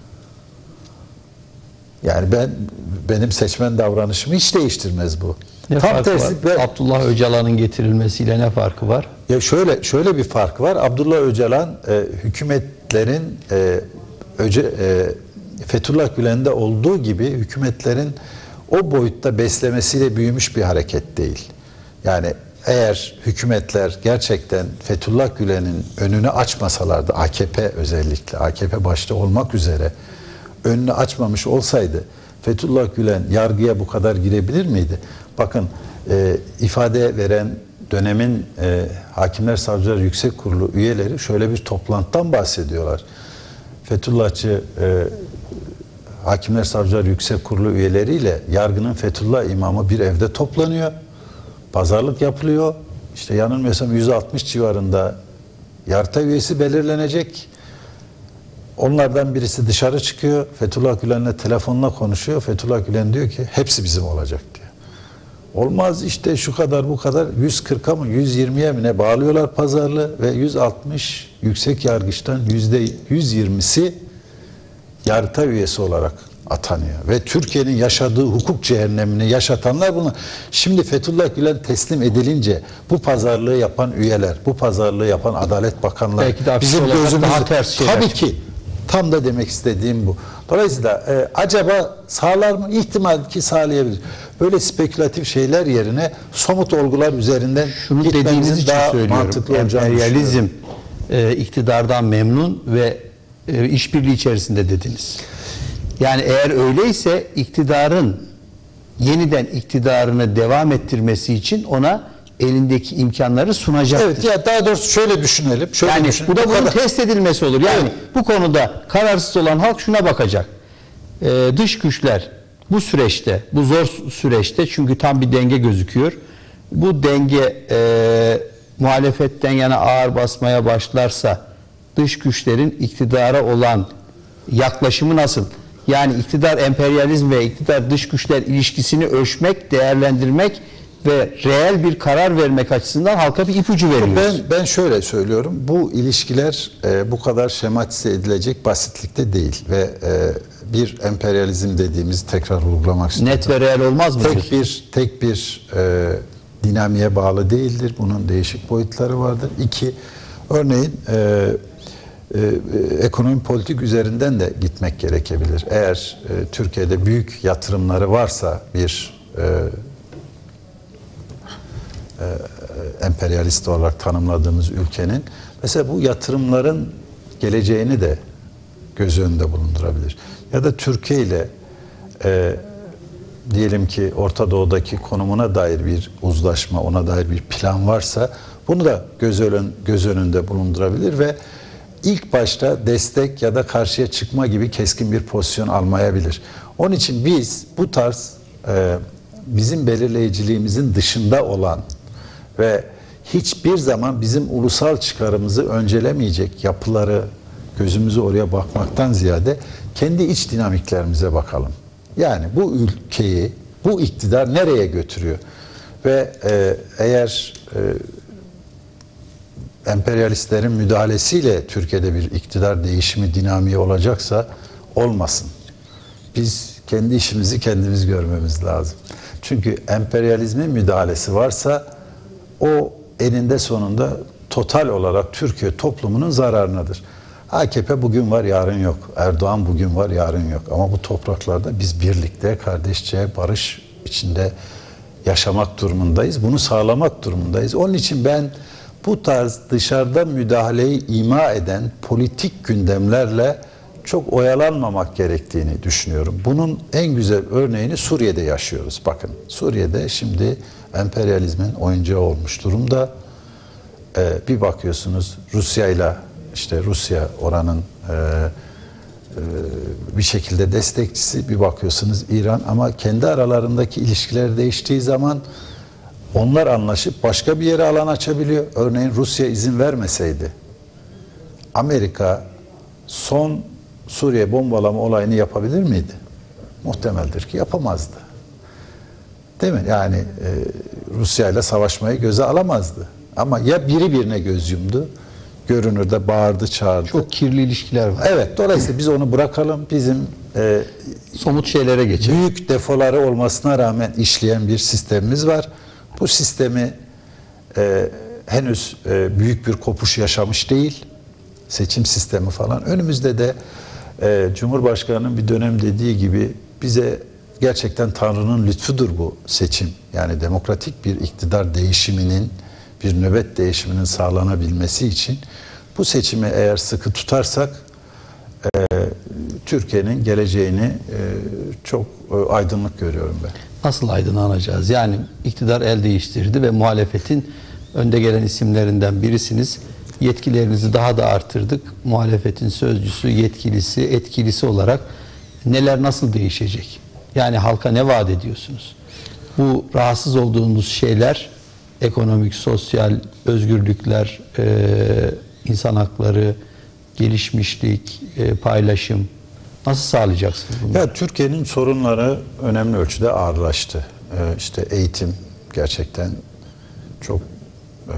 S2: Yani ben benim seçmen davranışımı hiç değiştirmez bu.
S1: Ne
S2: Tam
S1: farkı
S2: tersi
S1: var?
S2: ben,
S1: Abdullah Öcalan'ın getirilmesiyle ne farkı var?
S2: ya şöyle şöyle bir fark var. Abdullah Öcalan e, hükümetlerin e, Öce, e, Fethullah Gülen'de olduğu gibi hükümetlerin o boyutta beslemesiyle büyümüş bir hareket değil. Yani eğer hükümetler gerçekten Fethullah Gülen'in önünü açmasalardı, A K P özellikle, A K P başta olmak üzere önünü açmamış olsaydı, Fethullah Gülen yargıya bu kadar girebilir miydi? Bakın e, ifade veren dönemin e, Hakimler Savcılar Yüksek Kurulu üyeleri şöyle bir toplantıdan bahsediyorlar. Fethullahçı e, Hakimler Savcılar Yüksek Kurulu üyeleriyle yargının Fethullah imamı bir evde toplanıyor. Pazarlık yapılıyor. İşte yanılmıyorsam yüz altmış civarında yargıtay üyesi belirlenecek. Onlardan birisi dışarı çıkıyor. Fethullah Gülen'le telefonla konuşuyor. Fethullah Gülen diyor ki hepsi bizim olacak diyor. Olmaz işte şu kadar bu kadar yüz kırka mı yüz yirmiye mi ne bağlıyorlar pazarlığı ve yüz altmış yüksek yargıçtan yüzde yüz yirmisi yargıtay üyesi olarak atanıyor. Ve Türkiye'nin yaşadığı hukuk cehennemini yaşatanlar bunlar. Şimdi Fethullah Gülen teslim edilince bu pazarlığı yapan üyeler, bu pazarlığı yapan Adalet Bakanları
S1: belki de
S2: bizim gözümüzde
S1: daha ters şeyler
S2: tabii
S1: çıkıyor.
S2: ki tam da demek istediğim bu. Dolayısıyla e, acaba sağlar mı? İhtimal ki sağlayabilir. Böyle spekülatif şeyler yerine somut olgular üzerinden
S1: şunu dediğiniz için
S2: daha
S1: söylüyorum.
S2: mantıklı olacağını
S1: Emperyalizm e, iktidardan memnun ve e, işbirliği içerisinde dediniz. Yani eğer öyleyse iktidarın yeniden iktidarını devam ettirmesi için ona elindeki imkanları sunacaktır.
S2: Evet, ya daha doğrusu şöyle düşünelim. Şöyle
S1: yani
S2: düşünelim.
S1: bu da
S2: Bu
S1: bunun
S2: kadar.
S1: test edilmesi olur. Yani
S2: Evet.
S1: bu konuda kararsız olan halk şuna bakacak. Ee, dış güçler bu süreçte, bu zor süreçte çünkü tam bir denge gözüküyor. Bu denge e, muhalefetten yana ağır basmaya başlarsa dış güçlerin iktidara olan yaklaşımı nasıl? Yani iktidar emperyalizm ve iktidar dış güçler ilişkisini ölçmek, değerlendirmek ve reel bir karar vermek açısından halka bir ipucu veriyoruz.
S2: Ben ben şöyle söylüyorum. Bu ilişkiler e, bu kadar şematize edilecek basitlikte değil ve e, bir emperyalizm dediğimiz tekrar vurgulamak istiyorum.
S1: Net ve reel olmaz mı?
S2: Tek
S1: diyorsun?
S2: bir tek bir e, dinamiğe bağlı değildir. Bunun değişik boyutları vardır. İki, örneğin e, e, ekonomi politik üzerinden de gitmek gerekebilir. Eğer e, Türkiye'de büyük yatırımları varsa bir e, e, emperyalist olarak tanımladığımız ülkenin mesela bu yatırımların geleceğini de göz önünde bulundurabilir. Ya da Türkiye ile e, diyelim ki Orta Doğu'daki konumuna dair bir uzlaşma, ona dair bir plan varsa bunu da göz, ön, göz önünde bulundurabilir ve ilk başta destek ya da karşıya çıkma gibi keskin bir pozisyon almayabilir. Onun için biz bu tarz e, bizim belirleyiciliğimizin dışında olan ve hiçbir zaman bizim ulusal çıkarımızı öncelemeyecek yapıları gözümüzü oraya bakmaktan ziyade kendi iç dinamiklerimize bakalım. Yani bu ülkeyi, bu iktidar nereye götürüyor? Ve e, eğer e, emperyalistlerin müdahalesiyle Türkiye'de bir iktidar değişimi dinamiği olacaksa olmasın. Biz kendi işimizi kendimiz görmemiz lazım. Çünkü emperyalizmin müdahalesi varsa o eninde sonunda total olarak Türkiye toplumunun zararınadır. A K P bugün var, yarın yok. Erdoğan bugün var, yarın yok. Ama bu topraklarda biz birlikte, kardeşçe, barış içinde yaşamak durumundayız. Bunu sağlamak durumundayız. Onun için ben bu tarz dışarıda müdahaleyi ima eden politik gündemlerle çok oyalanmamak gerektiğini düşünüyorum. Bunun en güzel örneğini Suriye'de yaşıyoruz. Bakın Suriye'de şimdi emperyalizmin oyuncağı olmuş durumda. Ee, bir bakıyorsunuz Rusya ile işte Rusya oranın e, e, bir şekilde destekçisi, bir bakıyorsunuz İran, ama kendi aralarındaki ilişkiler değiştiği zaman onlar anlaşıp başka bir yere alan açabiliyor. Örneğin Rusya izin vermeseydi Amerika son Suriye bombalama olayını yapabilir miydi? Muhtemeldir ki yapamazdı. Değil mi? Yani e, Rusya ile savaşmayı göze alamazdı. Ama ya biri birine göz yumdu, görünürde bağırdı, çağırdı.
S1: Çok kirli ilişkiler var.
S2: Evet, dolayısıyla biz onu bırakalım. Bizim e,
S1: Somut şeylere geçelim.
S2: büyük defoları olmasına rağmen işleyen bir sistemimiz var. Bu sistemi e, henüz e, büyük bir kopuş yaşamış değil. Seçim sistemi falan. Önümüzde de e, Cumhurbaşkanı'nın bir dönem dediği gibi bize gerçekten Tanrı'nın lütfudur bu seçim. Yani demokratik bir iktidar değişiminin, bir nöbet değişiminin sağlanabilmesi için bu seçimi eğer sıkı tutarsak e, Türkiye'nin geleceğini e, çok e, aydınlık görüyorum ben.
S1: Nasıl aydınlanacağız? Yani iktidar el değiştirdi ve muhalefetin önde gelen isimlerinden birisiniz. Yetkilerinizi daha da artırdık. Muhalefetin sözcüsü, yetkilisi, etkilisi olarak neler nasıl değişecek? Yani halka ne vaat ediyorsunuz? Bu rahatsız olduğunuz şeyler, ekonomik, sosyal özgürlükler, e, insan hakları, gelişmişlik, e, paylaşım nasıl sağlayacaksınız bunları?
S2: Ya Türkiye'nin sorunları önemli ölçüde ağırlaştı. Ee, işte eğitim gerçekten çok e,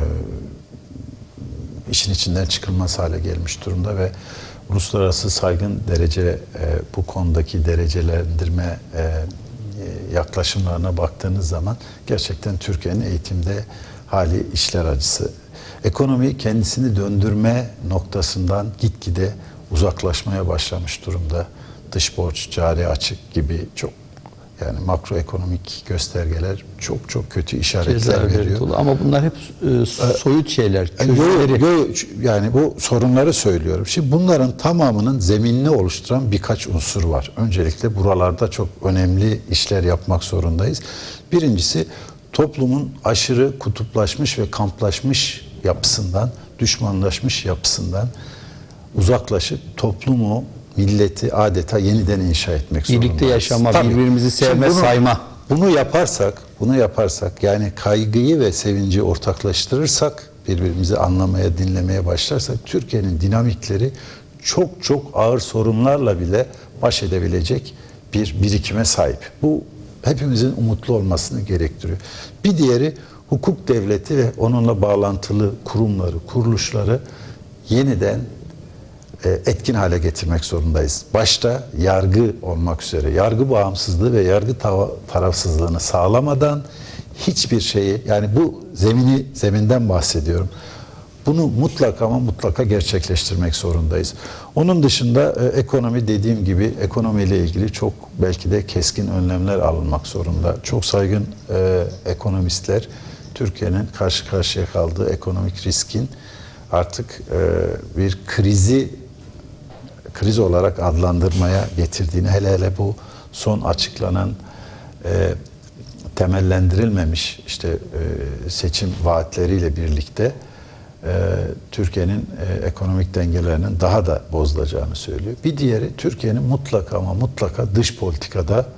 S2: işin içinden çıkılmaz hale gelmiş durumda ve uluslararası saygın derece e, bu konudaki derecelendirme e, yaklaşımlarına baktığınız zaman gerçekten Türkiye'nin eğitimde hali işler acısı. Ekonomi kendisini döndürme noktasından gitgide uzaklaşmaya başlamış durumda. Dış borç, cari açık gibi çok yani makroekonomik göstergeler çok çok kötü işaretler
S1: Cezaevleri
S2: veriyor.
S1: dolu. Ama bunlar hep e, soyut şeyler.
S2: Yo, yo, yani bu sorunları söylüyorum. Şimdi bunların tamamının zeminini oluşturan birkaç unsur var. Öncelikle buralarda çok önemli işler yapmak zorundayız. Birincisi toplumun aşırı kutuplaşmış ve kamplaşmış yapısından, düşmanlaşmış yapısından uzaklaşıp toplumu, milleti adeta yeniden inşa etmek zorundayız.
S1: Birlikte yaşama,
S2: Tabii.
S1: birbirimizi sevme,
S2: Şimdi bunu,
S1: sayma.
S2: Bunu yaparsak, bunu yaparsak yani kaygıyı ve sevinci ortaklaştırırsak, birbirimizi anlamaya, dinlemeye başlarsak Türkiye'nin dinamikleri çok çok ağır sorunlarla bile baş edebilecek bir birikime sahip. Bu hepimizin umutlu olmasını gerektiriyor. Bir diğeri hukuk devleti ve onunla bağlantılı kurumları, kuruluşları yeniden etkin hale getirmek zorundayız. Başta yargı olmak üzere. Yargı bağımsızlığı ve yargı tarafsızlığını sağlamadan hiçbir şeyi, yani bu zemini, zeminden bahsediyorum. Bunu mutlaka ama mutlaka gerçekleştirmek zorundayız. Onun dışında e, ekonomi dediğim gibi ekonomiyle ilgili çok belki de keskin önlemler alınmak zorunda. Çok saygın e, ekonomistler Türkiye'nin karşı karşıya kaldığı ekonomik riskin artık e, bir krizi kriz olarak adlandırmaya getirdiğini, hele hele bu son açıklanan e, temellendirilmemiş işte e, seçim vaatleriyle birlikte e, Türkiye'nin e, ekonomik dengelerinin daha da bozulacağını söylüyor. Bir diğeri Türkiye'nin mutlaka ama mutlaka dış politikada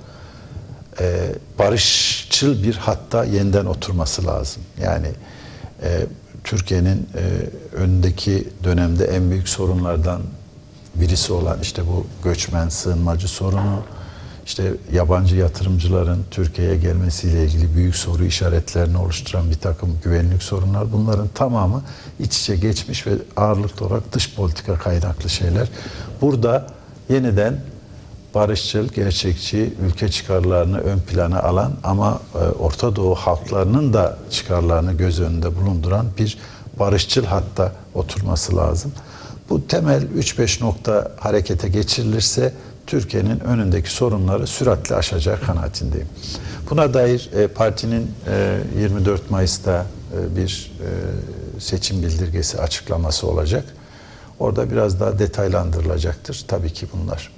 S2: e, barışçıl bir hatta yeniden oturması lazım. Yani e, Türkiye'nin e, önündeki dönemde en büyük sorunlardan birisi olan işte bu göçmen, sığınmacı sorunu, işte yabancı yatırımcıların Türkiye'ye gelmesiyle ilgili büyük soru işaretlerini oluşturan bir takım güvenlik sorunlar, bunların tamamı iç içe geçmiş ve ağırlıklı olarak dış politika kaynaklı şeyler. Burada yeniden barışçıl, gerçekçi, ülke çıkarlarını ön plana alan ama Orta Doğu halklarının da çıkarlarını göz önünde bulunduran bir barışçıl hatta oturması lazım. Bu temel üç beş nokta harekete geçirilirse Türkiye'nin önündeki sorunları süratle aşacağı kanaatindeyim. Buna dair e, partinin e, yirmi dört Mayıs'ta e, bir e, seçim bildirgesi açıklaması olacak. Orada biraz daha detaylandırılacaktır tabii ki bunlar.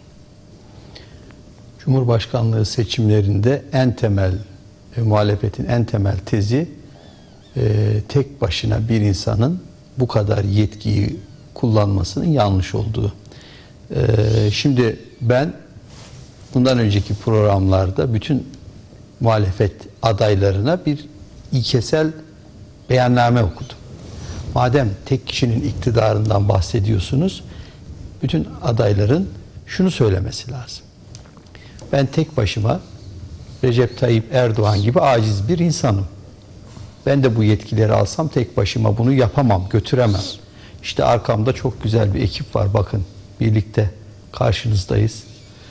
S1: Cumhurbaşkanlığı seçimlerinde en temel e, muhalefetin en temel tezi e, tek başına bir insanın bu kadar yetkiyi kullanmasının yanlış olduğu. Ee, şimdi ben bundan önceki programlarda bütün muhalefet adaylarına bir ilkesel beyanname okudum. Madem tek kişinin iktidarından bahsediyorsunuz, bütün adayların şunu söylemesi lazım. Ben tek başıma Recep Tayyip Erdoğan gibi aciz bir insanım. Ben de bu yetkileri alsam tek başıma bunu yapamam, götüremem. İşte arkamda çok güzel bir ekip var. Bakın birlikte karşınızdayız.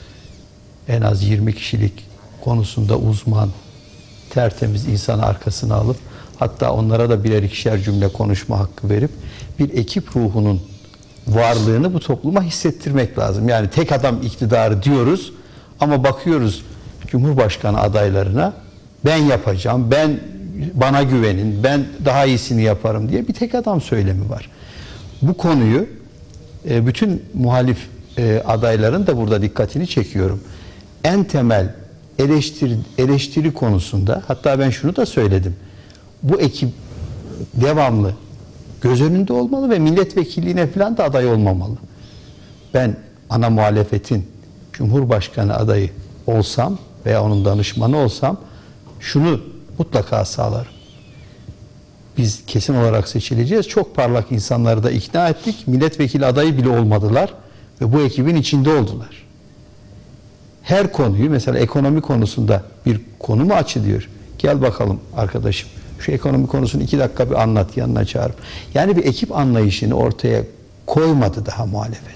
S1: En az yirmi kişilik konusunda uzman, tertemiz insanı arkasına alıp hatta onlara da birer ikişer cümle konuşma hakkı verip bir ekip ruhunun varlığını bu topluma hissettirmek lazım. Yani tek adam iktidarı diyoruz ama bakıyoruz Cumhurbaşkanı adaylarına ben yapacağım, ben bana güvenin, ben daha iyisini yaparım diye bir tek adam söylemi var. Bu konuyu bütün muhalif e, adayların da burada dikkatini çekiyorum. En temel eleştiri, eleştiri konusunda, hatta ben şunu da söyledim. Bu ekip devamlı göz önünde olmalı ve milletvekilliğine falan da aday olmamalı. Ben ana muhalefetin Cumhurbaşkanı adayı olsam veya onun danışmanı olsam şunu mutlaka sağlarım. Biz kesin olarak seçileceğiz. Çok parlak insanları da ikna ettik. Milletvekili adayı bile olmadılar ve bu ekibin içinde oldular. Her konuyu, mesela ekonomi konusunda bir konu mu açılıyor? Gel bakalım arkadaşım, şu ekonomi konusunu iki dakika bir anlat, yanına çağırıp. Yani bir ekip anlayışını ortaya koymadı daha muhalefet.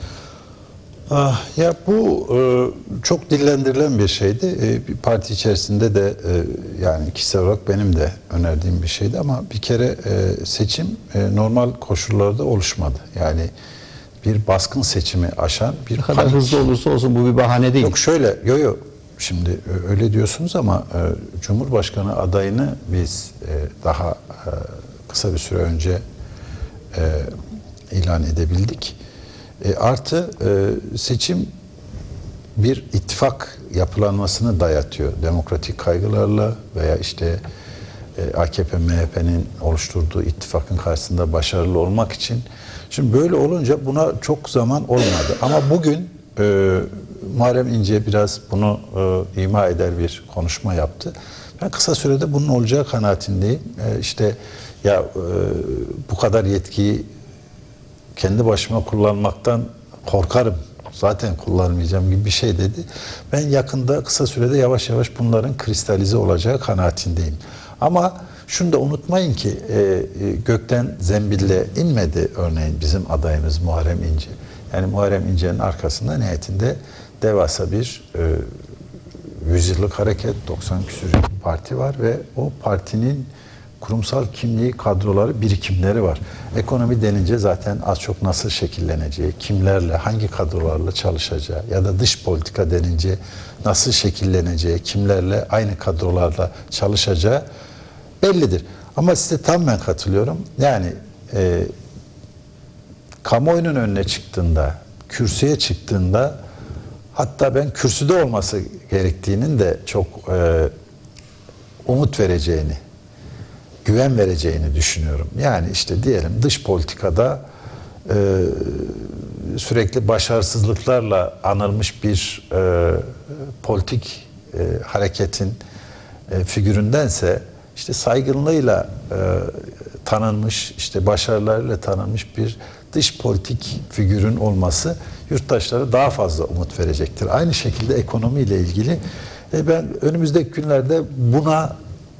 S2: Ah, ya bu e, çok dillendirilen bir şeydi. E, bir parti içerisinde de e, yani kişisel olarak benim de önerdiğim bir şeydi ama bir kere e, seçim e, normal koşullarda oluşmadı. Yani bir baskın seçimi aşan bir
S1: Ne kadar
S2: panik.
S1: hızlı olursa olsun bu bir bahane değil.
S2: Yok şöyle, yo yo. Şimdi öyle diyorsunuz ama e, Cumhurbaşkanı adayını biz e, daha e, kısa bir süre önce e, ilan edebildik. E, artı e, seçim bir ittifak yapılanmasını dayatıyor. Demokratik kaygılarla veya işte e, A K P M H P'nin oluşturduğu ittifakın karşısında başarılı olmak için. Şimdi böyle olunca buna çok zaman olmadı. Ama bugün e, Muharrem İnce biraz bunu e, ima eder bir konuşma yaptı. Ben kısa sürede bunun olacağı kanaatindeyim. E, işte ya e, bu kadar yetkiyi kendi başıma kullanmaktan korkarım. Zaten kullanmayacağım gibi bir şey dedi. Ben yakında kısa sürede yavaş yavaş bunların kristalize olacağı kanaatindeyim. Ama şunu da unutmayın ki e, e, gökten zembille inmedi örneğin bizim adayımız Muharrem İnce. Yani Muharrem İnce'nin arkasında nihayetinde devasa bir e, yüzyıllık hareket, doksan küsur parti var ve o partinin kurumsal kimliği, kadroları, birikimleri var. Ekonomi denince zaten az çok nasıl şekilleneceği, kimlerle, hangi kadrolarla çalışacağı ya da dış politika denince nasıl şekilleneceği, kimlerle aynı kadrolarla çalışacağı bellidir. Ama size tamamen katılıyorum. Yani e, kamuoyunun önüne çıktığında, kürsüye çıktığında, hatta ben kürsüde olması gerektiğinin de çok e, umut vereceğini, güven vereceğini düşünüyorum. Yani işte diyelim dış politikada e, sürekli başarısızlıklarla anılmış bir e, politik e, hareketin e, figüründense işte saygınlığıyla e, tanınmış, işte başarılarıyla tanınmış bir dış politik figürün olması yurttaşlara daha fazla umut verecektir. Aynı şekilde ekonomiyle ilgili e, ben önümüzdeki günlerde buna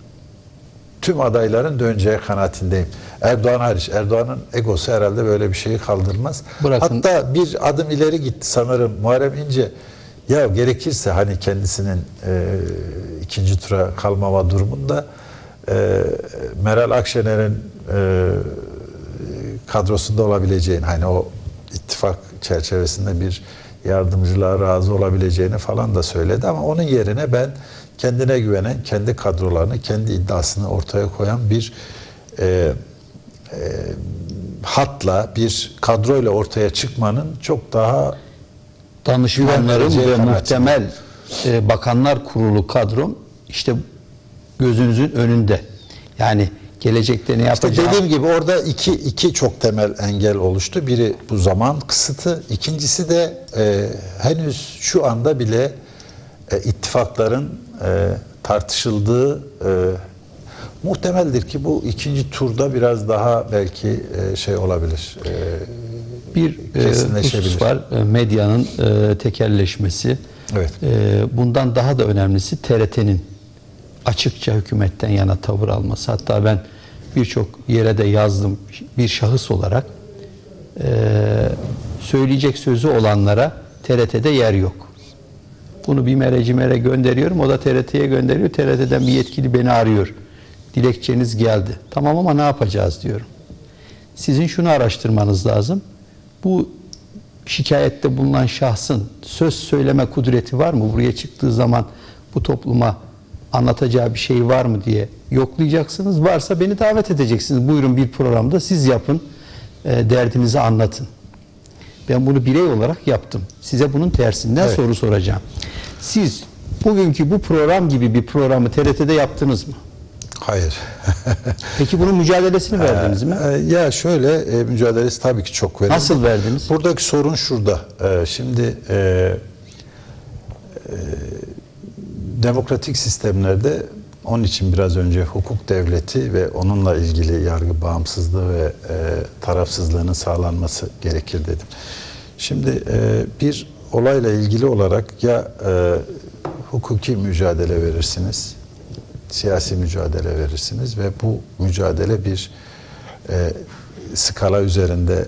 S2: tüm adayların döneceği kanaatindeyim. Erdoğan hariç. Erdoğan'ın egosu herhalde böyle bir şeyi kaldırmaz.
S1: Bırakın.
S2: Hatta bir adım ileri gitti sanırım Muharrem İnce. Ya gerekirse hani kendisinin e, ikinci tura kalmama durumunda e, Meral Akşener'in e, kadrosunda olabileceğini, hani o ittifak çerçevesinde bir yardımcılığa razı olabileceğini falan da söyledi ama onun yerine ben kendine güvenen, kendi kadrolarını, kendi iddiasını ortaya koyan bir e, e, hatla, bir kadroyla ortaya çıkmanın çok daha
S1: Danışmanlarım ve
S2: kanaatinde.
S1: muhtemel e, bakanlar kurulu kadrom işte gözünüzün önünde. Yani gelecekte ne
S2: İşte
S1: yapacağım?
S2: dediğim gibi orada iki, iki çok temel engel oluştu. Biri bu zaman kısıtı. İkincisi de e, henüz şu anda bile e, ittifakların e, tartışıldığı e, muhtemeldir ki bu ikinci turda biraz daha belki e, şey olabilir. E,
S1: bir e, husus var. E, medyanın e, tekelleşmesi.
S2: Evet.
S1: E, bundan daha da önemlisi T R T'nin açıkça hükümetten yana tavır alması. Hatta ben birçok yere de yazdım, bir şahıs olarak e, söyleyecek sözü olanlara T R T'de yer yok. Bunu bir mercimere gönderiyorum, o da T R T'ye gönderiyor. T R T'den bir yetkili beni arıyor. Dilekçeniz geldi. Tamam ama ne yapacağız diyorum. Sizin şunu araştırmanız lazım. Bu şikayette bulunan şahsın söz söyleme kudreti var mı? Buraya çıktığı zaman bu topluma anlatacağı bir şey var mı diye yoklayacaksınız. Varsa beni davet edeceksiniz. Buyurun bir programda siz yapın, e, derdinizi anlatın. Ben bunu birey olarak yaptım. Size bunun tersinden
S2: Evet.
S1: soru soracağım. Siz bugünkü bu program gibi bir programı T R T'de yaptınız mı?
S2: Hayır.
S1: Peki bunun mücadelesini verdiniz mi?
S2: Ee, Ya şöyle e, mücadelesi tabii ki çok verildi.
S1: Nasıl verdiniz?
S2: Buradaki sorun şurada. Ee, şimdi e, e, demokratik sistemlerde onun için biraz önce hukuk devleti ve onunla ilgili yargı bağımsızlığı ve e, tarafsızlığının sağlanması gerekir dedim. Şimdi e, bir olayla ilgili olarak ya e, hukuki mücadele verirsiniz, siyasi mücadele verirsiniz ve bu mücadele bir e, skala üzerinde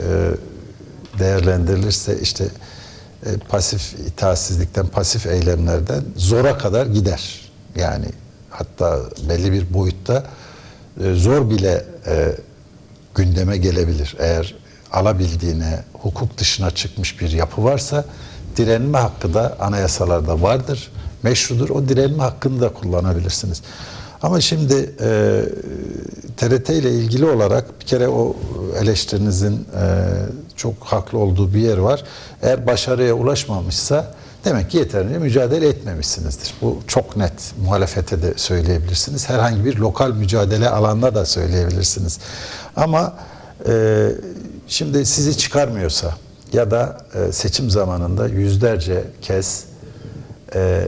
S2: e, değerlendirilirse işte e, pasif itaatsizlikten, pasif eylemlerden zora kadar gider. Yani hatta belli bir boyutta e, zor bile e, gündeme gelebilir. Eğer alabildiğine hukuk dışına çıkmış bir yapı varsa direnme hakkı da anayasalarda vardır, meşrudur. O direnme hakkını da kullanabilirsiniz. Ama şimdi e, T R T ile ilgili olarak bir kere o eleştirinizin e, çok haklı olduğu bir yer var. Eğer başarıya ulaşmamışsa demek ki yeterince mücadele etmemişsinizdir. Bu çok net. Muhalefete de söyleyebilirsiniz. Herhangi bir lokal mücadele alanına da söyleyebilirsiniz. Ama e, şimdi sizi çıkarmıyorsa ya da e, seçim zamanında yüzlerce kez e,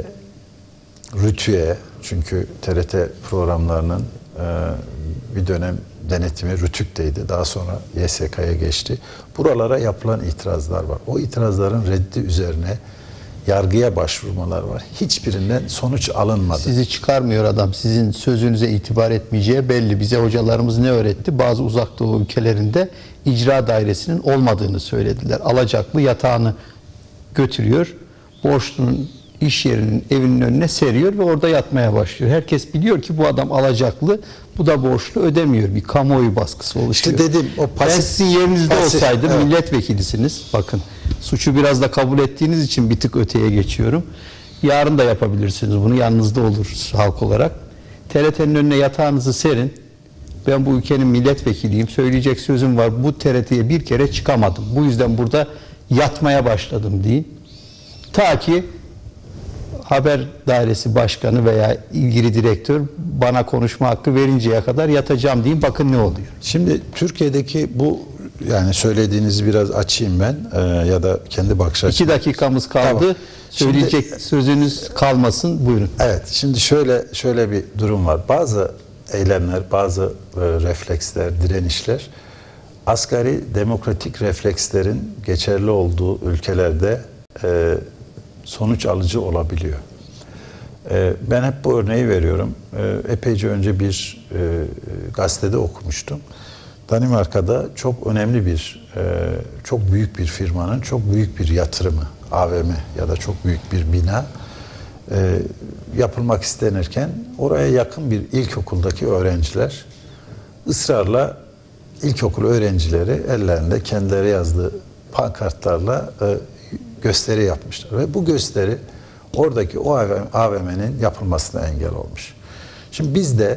S2: RTÜ'ye, çünkü T R T programlarının e, bir dönem denetimi RTÜK'teydi. Daha sonra Y S K'ya geçti. Buralara yapılan itirazlar var. O itirazların reddi üzerine yargıya başvurmalar var. Hiçbirinden sonuç alınmadı.
S1: Sizi çıkarmıyor adam. Sizin sözünüze itibar etmeyeceği belli. Bize hocalarımız ne öğretti? Bazı uzak doğu ülkelerinde icra dairesinin olmadığını söylediler. Alacaklı yatağını götürüyor. Borçlunun iş yerinin, evinin önüne seriyor ve orada yatmaya başlıyor. Herkes biliyor ki bu adam alacaklı, bu da borçlu, ödemiyor. Bir kamuoyu baskısı oluşuyor.
S2: İşte dedim, o pasif,
S1: ben sizin yerinizde
S2: pasif,
S1: olsaydım,
S2: evet.
S1: milletvekilisiniz. Bakın, suçu biraz da kabul ettiğiniz için bir tık öteye geçiyorum. Yarın da yapabilirsiniz bunu, yanınızda oluruz halk olarak. T R T'nin önüne yatağınızı serin. Ben bu ülkenin milletvekiliyim, söyleyecek sözüm var. Bu T R T'ye bir kere çıkamadım. Bu yüzden burada yatmaya başladım deyin. Ta ki haber dairesi başkanı veya ilgili direktör bana konuşma hakkı verinceye kadar yatacağım diyeyim. Bakın ne oluyor.
S2: Şimdi Türkiye'deki bu, yani söylediğinizi biraz açayım ben e, ya da kendi bakış açım.
S1: İki dakikamız kaldı.
S2: Tamam.
S1: Söyleyecek
S2: Şimdi,
S1: sözünüz kalmasın. Buyurun.
S2: Evet. Şimdi şöyle şöyle bir durum var. Bazı eylemler, bazı e, refleksler, direnişler asgari demokratik reflekslerin geçerli olduğu ülkelerde e, sonuç alıcı olabiliyor. E, ben hep bu örneği veriyorum. E, epeyce önce bir e, gazetede okumuştum. Danimarka'da çok önemli bir, e, çok büyük bir firmanın çok büyük bir yatırımı, A V M ya da çok büyük bir bina e, yapılmak istenirken oraya yakın bir ilkokuldaki öğrenciler ısrarla ilkokul öğrencileri ellerinde kendileri yazdığı pankartlarla e, gösteri yapmışlar. Ve bu gösteri oradaki o A V M'nin yapılmasına engel olmuş. Şimdi bizde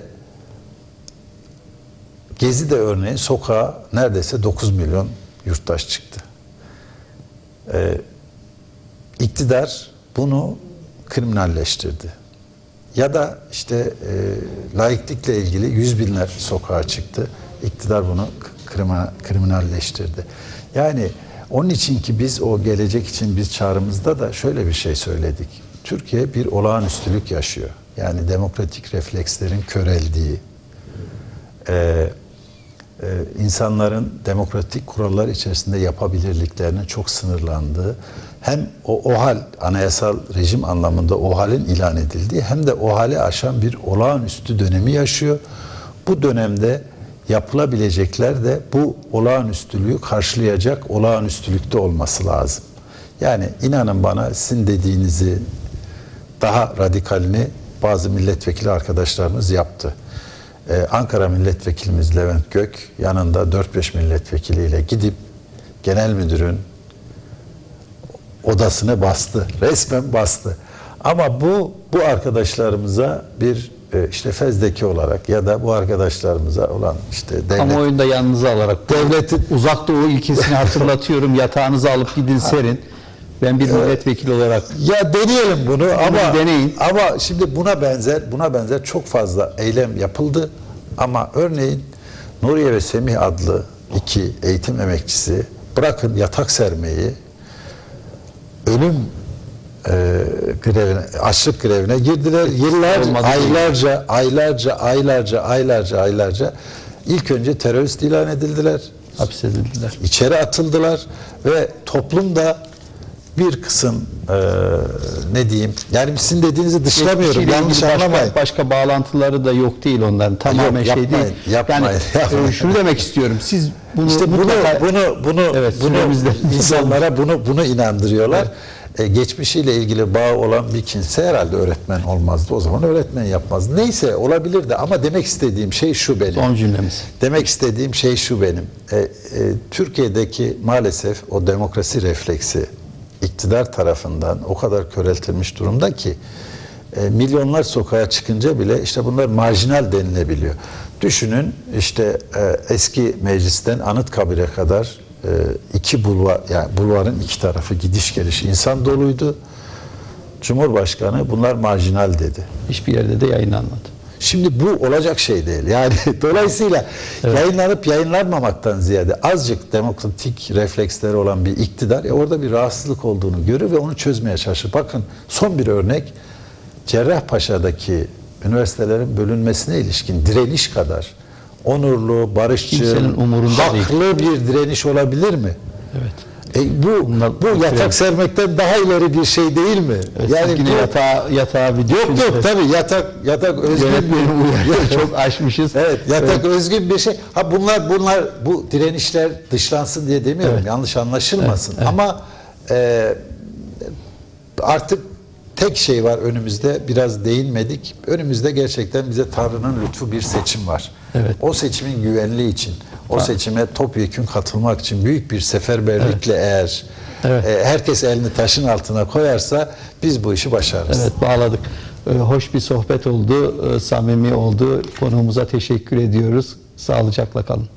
S2: Gezi'de örneğin sokağa neredeyse dokuz milyon yurttaş çıktı. Ee, iktidar bunu kriminalleştirdi. Ya da işte e, laiklikle ilgili yüz binler sokağa çıktı. İktidar bunu krima, kriminalleştirdi. Yani onun için ki biz o gelecek için biz çağrımızda da şöyle bir şey söyledik. Türkiye bir olağanüstülük yaşıyor. Yani demokratik reflekslerin köreldiği, e, e, insanların demokratik kurallar içerisinde yapabilirliklerinin çok sınırlandığı, hem o, o hal, anayasal rejim anlamında o halin ilan edildiği, hem de o hali aşan bir olağanüstü dönemi yaşıyor. Bu dönemde yapılabilecekler de bu olağanüstülüğü karşılayacak olağanüstülükte olması lazım. Yani inanın bana, sizin dediğinizi daha radikalini bazı milletvekili arkadaşlarımız yaptı. Ee, Ankara milletvekilimiz Levent Gök yanında dört beş milletvekiliyle gidip genel müdürün odasını bastı. Resmen bastı. Ama bu bu arkadaşlarımıza bir e, işte fezleke olarak ya da bu arkadaşlarımıza olan işte devlet,
S1: Kamuoyunda yanınıza alarak
S2: devletin
S1: Uzak Doğu ilkesini hatırlatıyorum. Yatağınızı alıp gidin serin. Ben bir milletvekili olarak
S2: ya deneyelim bunu ama
S1: deneyin.
S2: ama şimdi buna benzer buna benzer çok fazla eylem yapıldı ama örneğin Nuriye ve Semih adlı iki eğitim emekçisi bırakın yatak sermeyi ölüm e, grevine, açlık grevine girdiler. Yıllarca,
S1: Olmadı
S2: aylarca,
S1: değil.
S2: aylarca, aylarca, aylarca, aylarca ilk önce terörist ilan edildiler.
S1: hapsedildiler.
S2: İçeri atıldılar ve toplumda bir kısım e, ne diyeyim yani sizin dediğinizi dışlamıyorum,
S1: Geçmişiyle
S2: yanlış
S1: ilgili
S2: anlamayın.
S1: Başka, başka bağlantıları da yok değil onların. Tamamen
S2: Yok,
S1: şey
S2: yapmayın,
S1: değil.
S2: yapmayın,
S1: yani
S2: yapmayın.
S1: e, şunu demek istiyorum. Siz bunu
S2: İşte bunu
S1: mutlaka-
S2: bunu bunu
S1: Evet,
S2: bunu
S1: süremizde.
S2: insanlara bunu bunu inandırıyorlar. E, geçmişiyle ilgili bağı olan bir kimse herhalde öğretmen olmazdı. O zaman öğretmen yapmazdı. Neyse olabilirdi ama demek istediğim şey şu benim.
S1: Son cümlemiz.
S2: Demek istediğim şey şu benim. E, e, Türkiye'deki maalesef o demokrasi refleksi iktidar tarafından o kadar köreltilmiş durumda ki e, milyonlar sokağa çıkınca bile işte bunlar marjinal denilebiliyor. Düşünün işte e, eski meclisten Anıtkabir'e kadar e, iki bulvar, yani bulvarın iki tarafı gidiş geliş insan doluydu. Cumhurbaşkanı bunlar marjinal dedi.
S1: Hiçbir yerde de yayınlanmadı.
S2: Şimdi bu olacak şey değil. Yani dolayısıyla
S1: Evet.
S2: yayınlanıp yayınlanmamaktan ziyade azıcık demokratik refleksleri olan bir iktidar ya orada bir rahatsızlık olduğunu görür ve onu çözmeye çalışır. Bakın son bir örnek Cerrahpaşa'daki üniversitelerin bölünmesine ilişkin direniş kadar onurlu, barışçı,
S1: Kimsenin umurunda
S2: haklı
S1: değil.
S2: bir direniş olabilir mi?
S1: Evet.
S2: E bu
S1: Bunlar-
S2: bu yatak sermekten daha ileri bir şey değil mi?
S1: Yani yine
S2: bu-
S1: yatağa, yatağa bir
S2: yok yok tabii yatak yatak özgün
S1: Yönetmenin
S2: bir
S1: uyarı çok aşmışız.
S2: evet yatak özgün bir şey. Ha bunlar bunlar bu direnişler dışlansın diye demiyorum.
S1: Evet.
S2: Yanlış anlaşılmasın.
S1: Evet, evet.
S2: Ama e, artık tek şey var önümüzde. Biraz değinmedik. Önümüzde gerçekten bize Tanrı'nın lütfu bir seçim var.
S1: Evet.
S2: O seçimin güvenliği için, o seçime topyekün katılmak için büyük bir seferberlikle eğer
S1: Evet.
S2: e, herkes elini taşın altına koyarsa biz bu işi başarırız.
S1: Evet, bağladık. Ee, hoş bir sohbet oldu, e, samimi oldu. Konuğumuza teşekkür ediyoruz. Sağlıcakla kalın.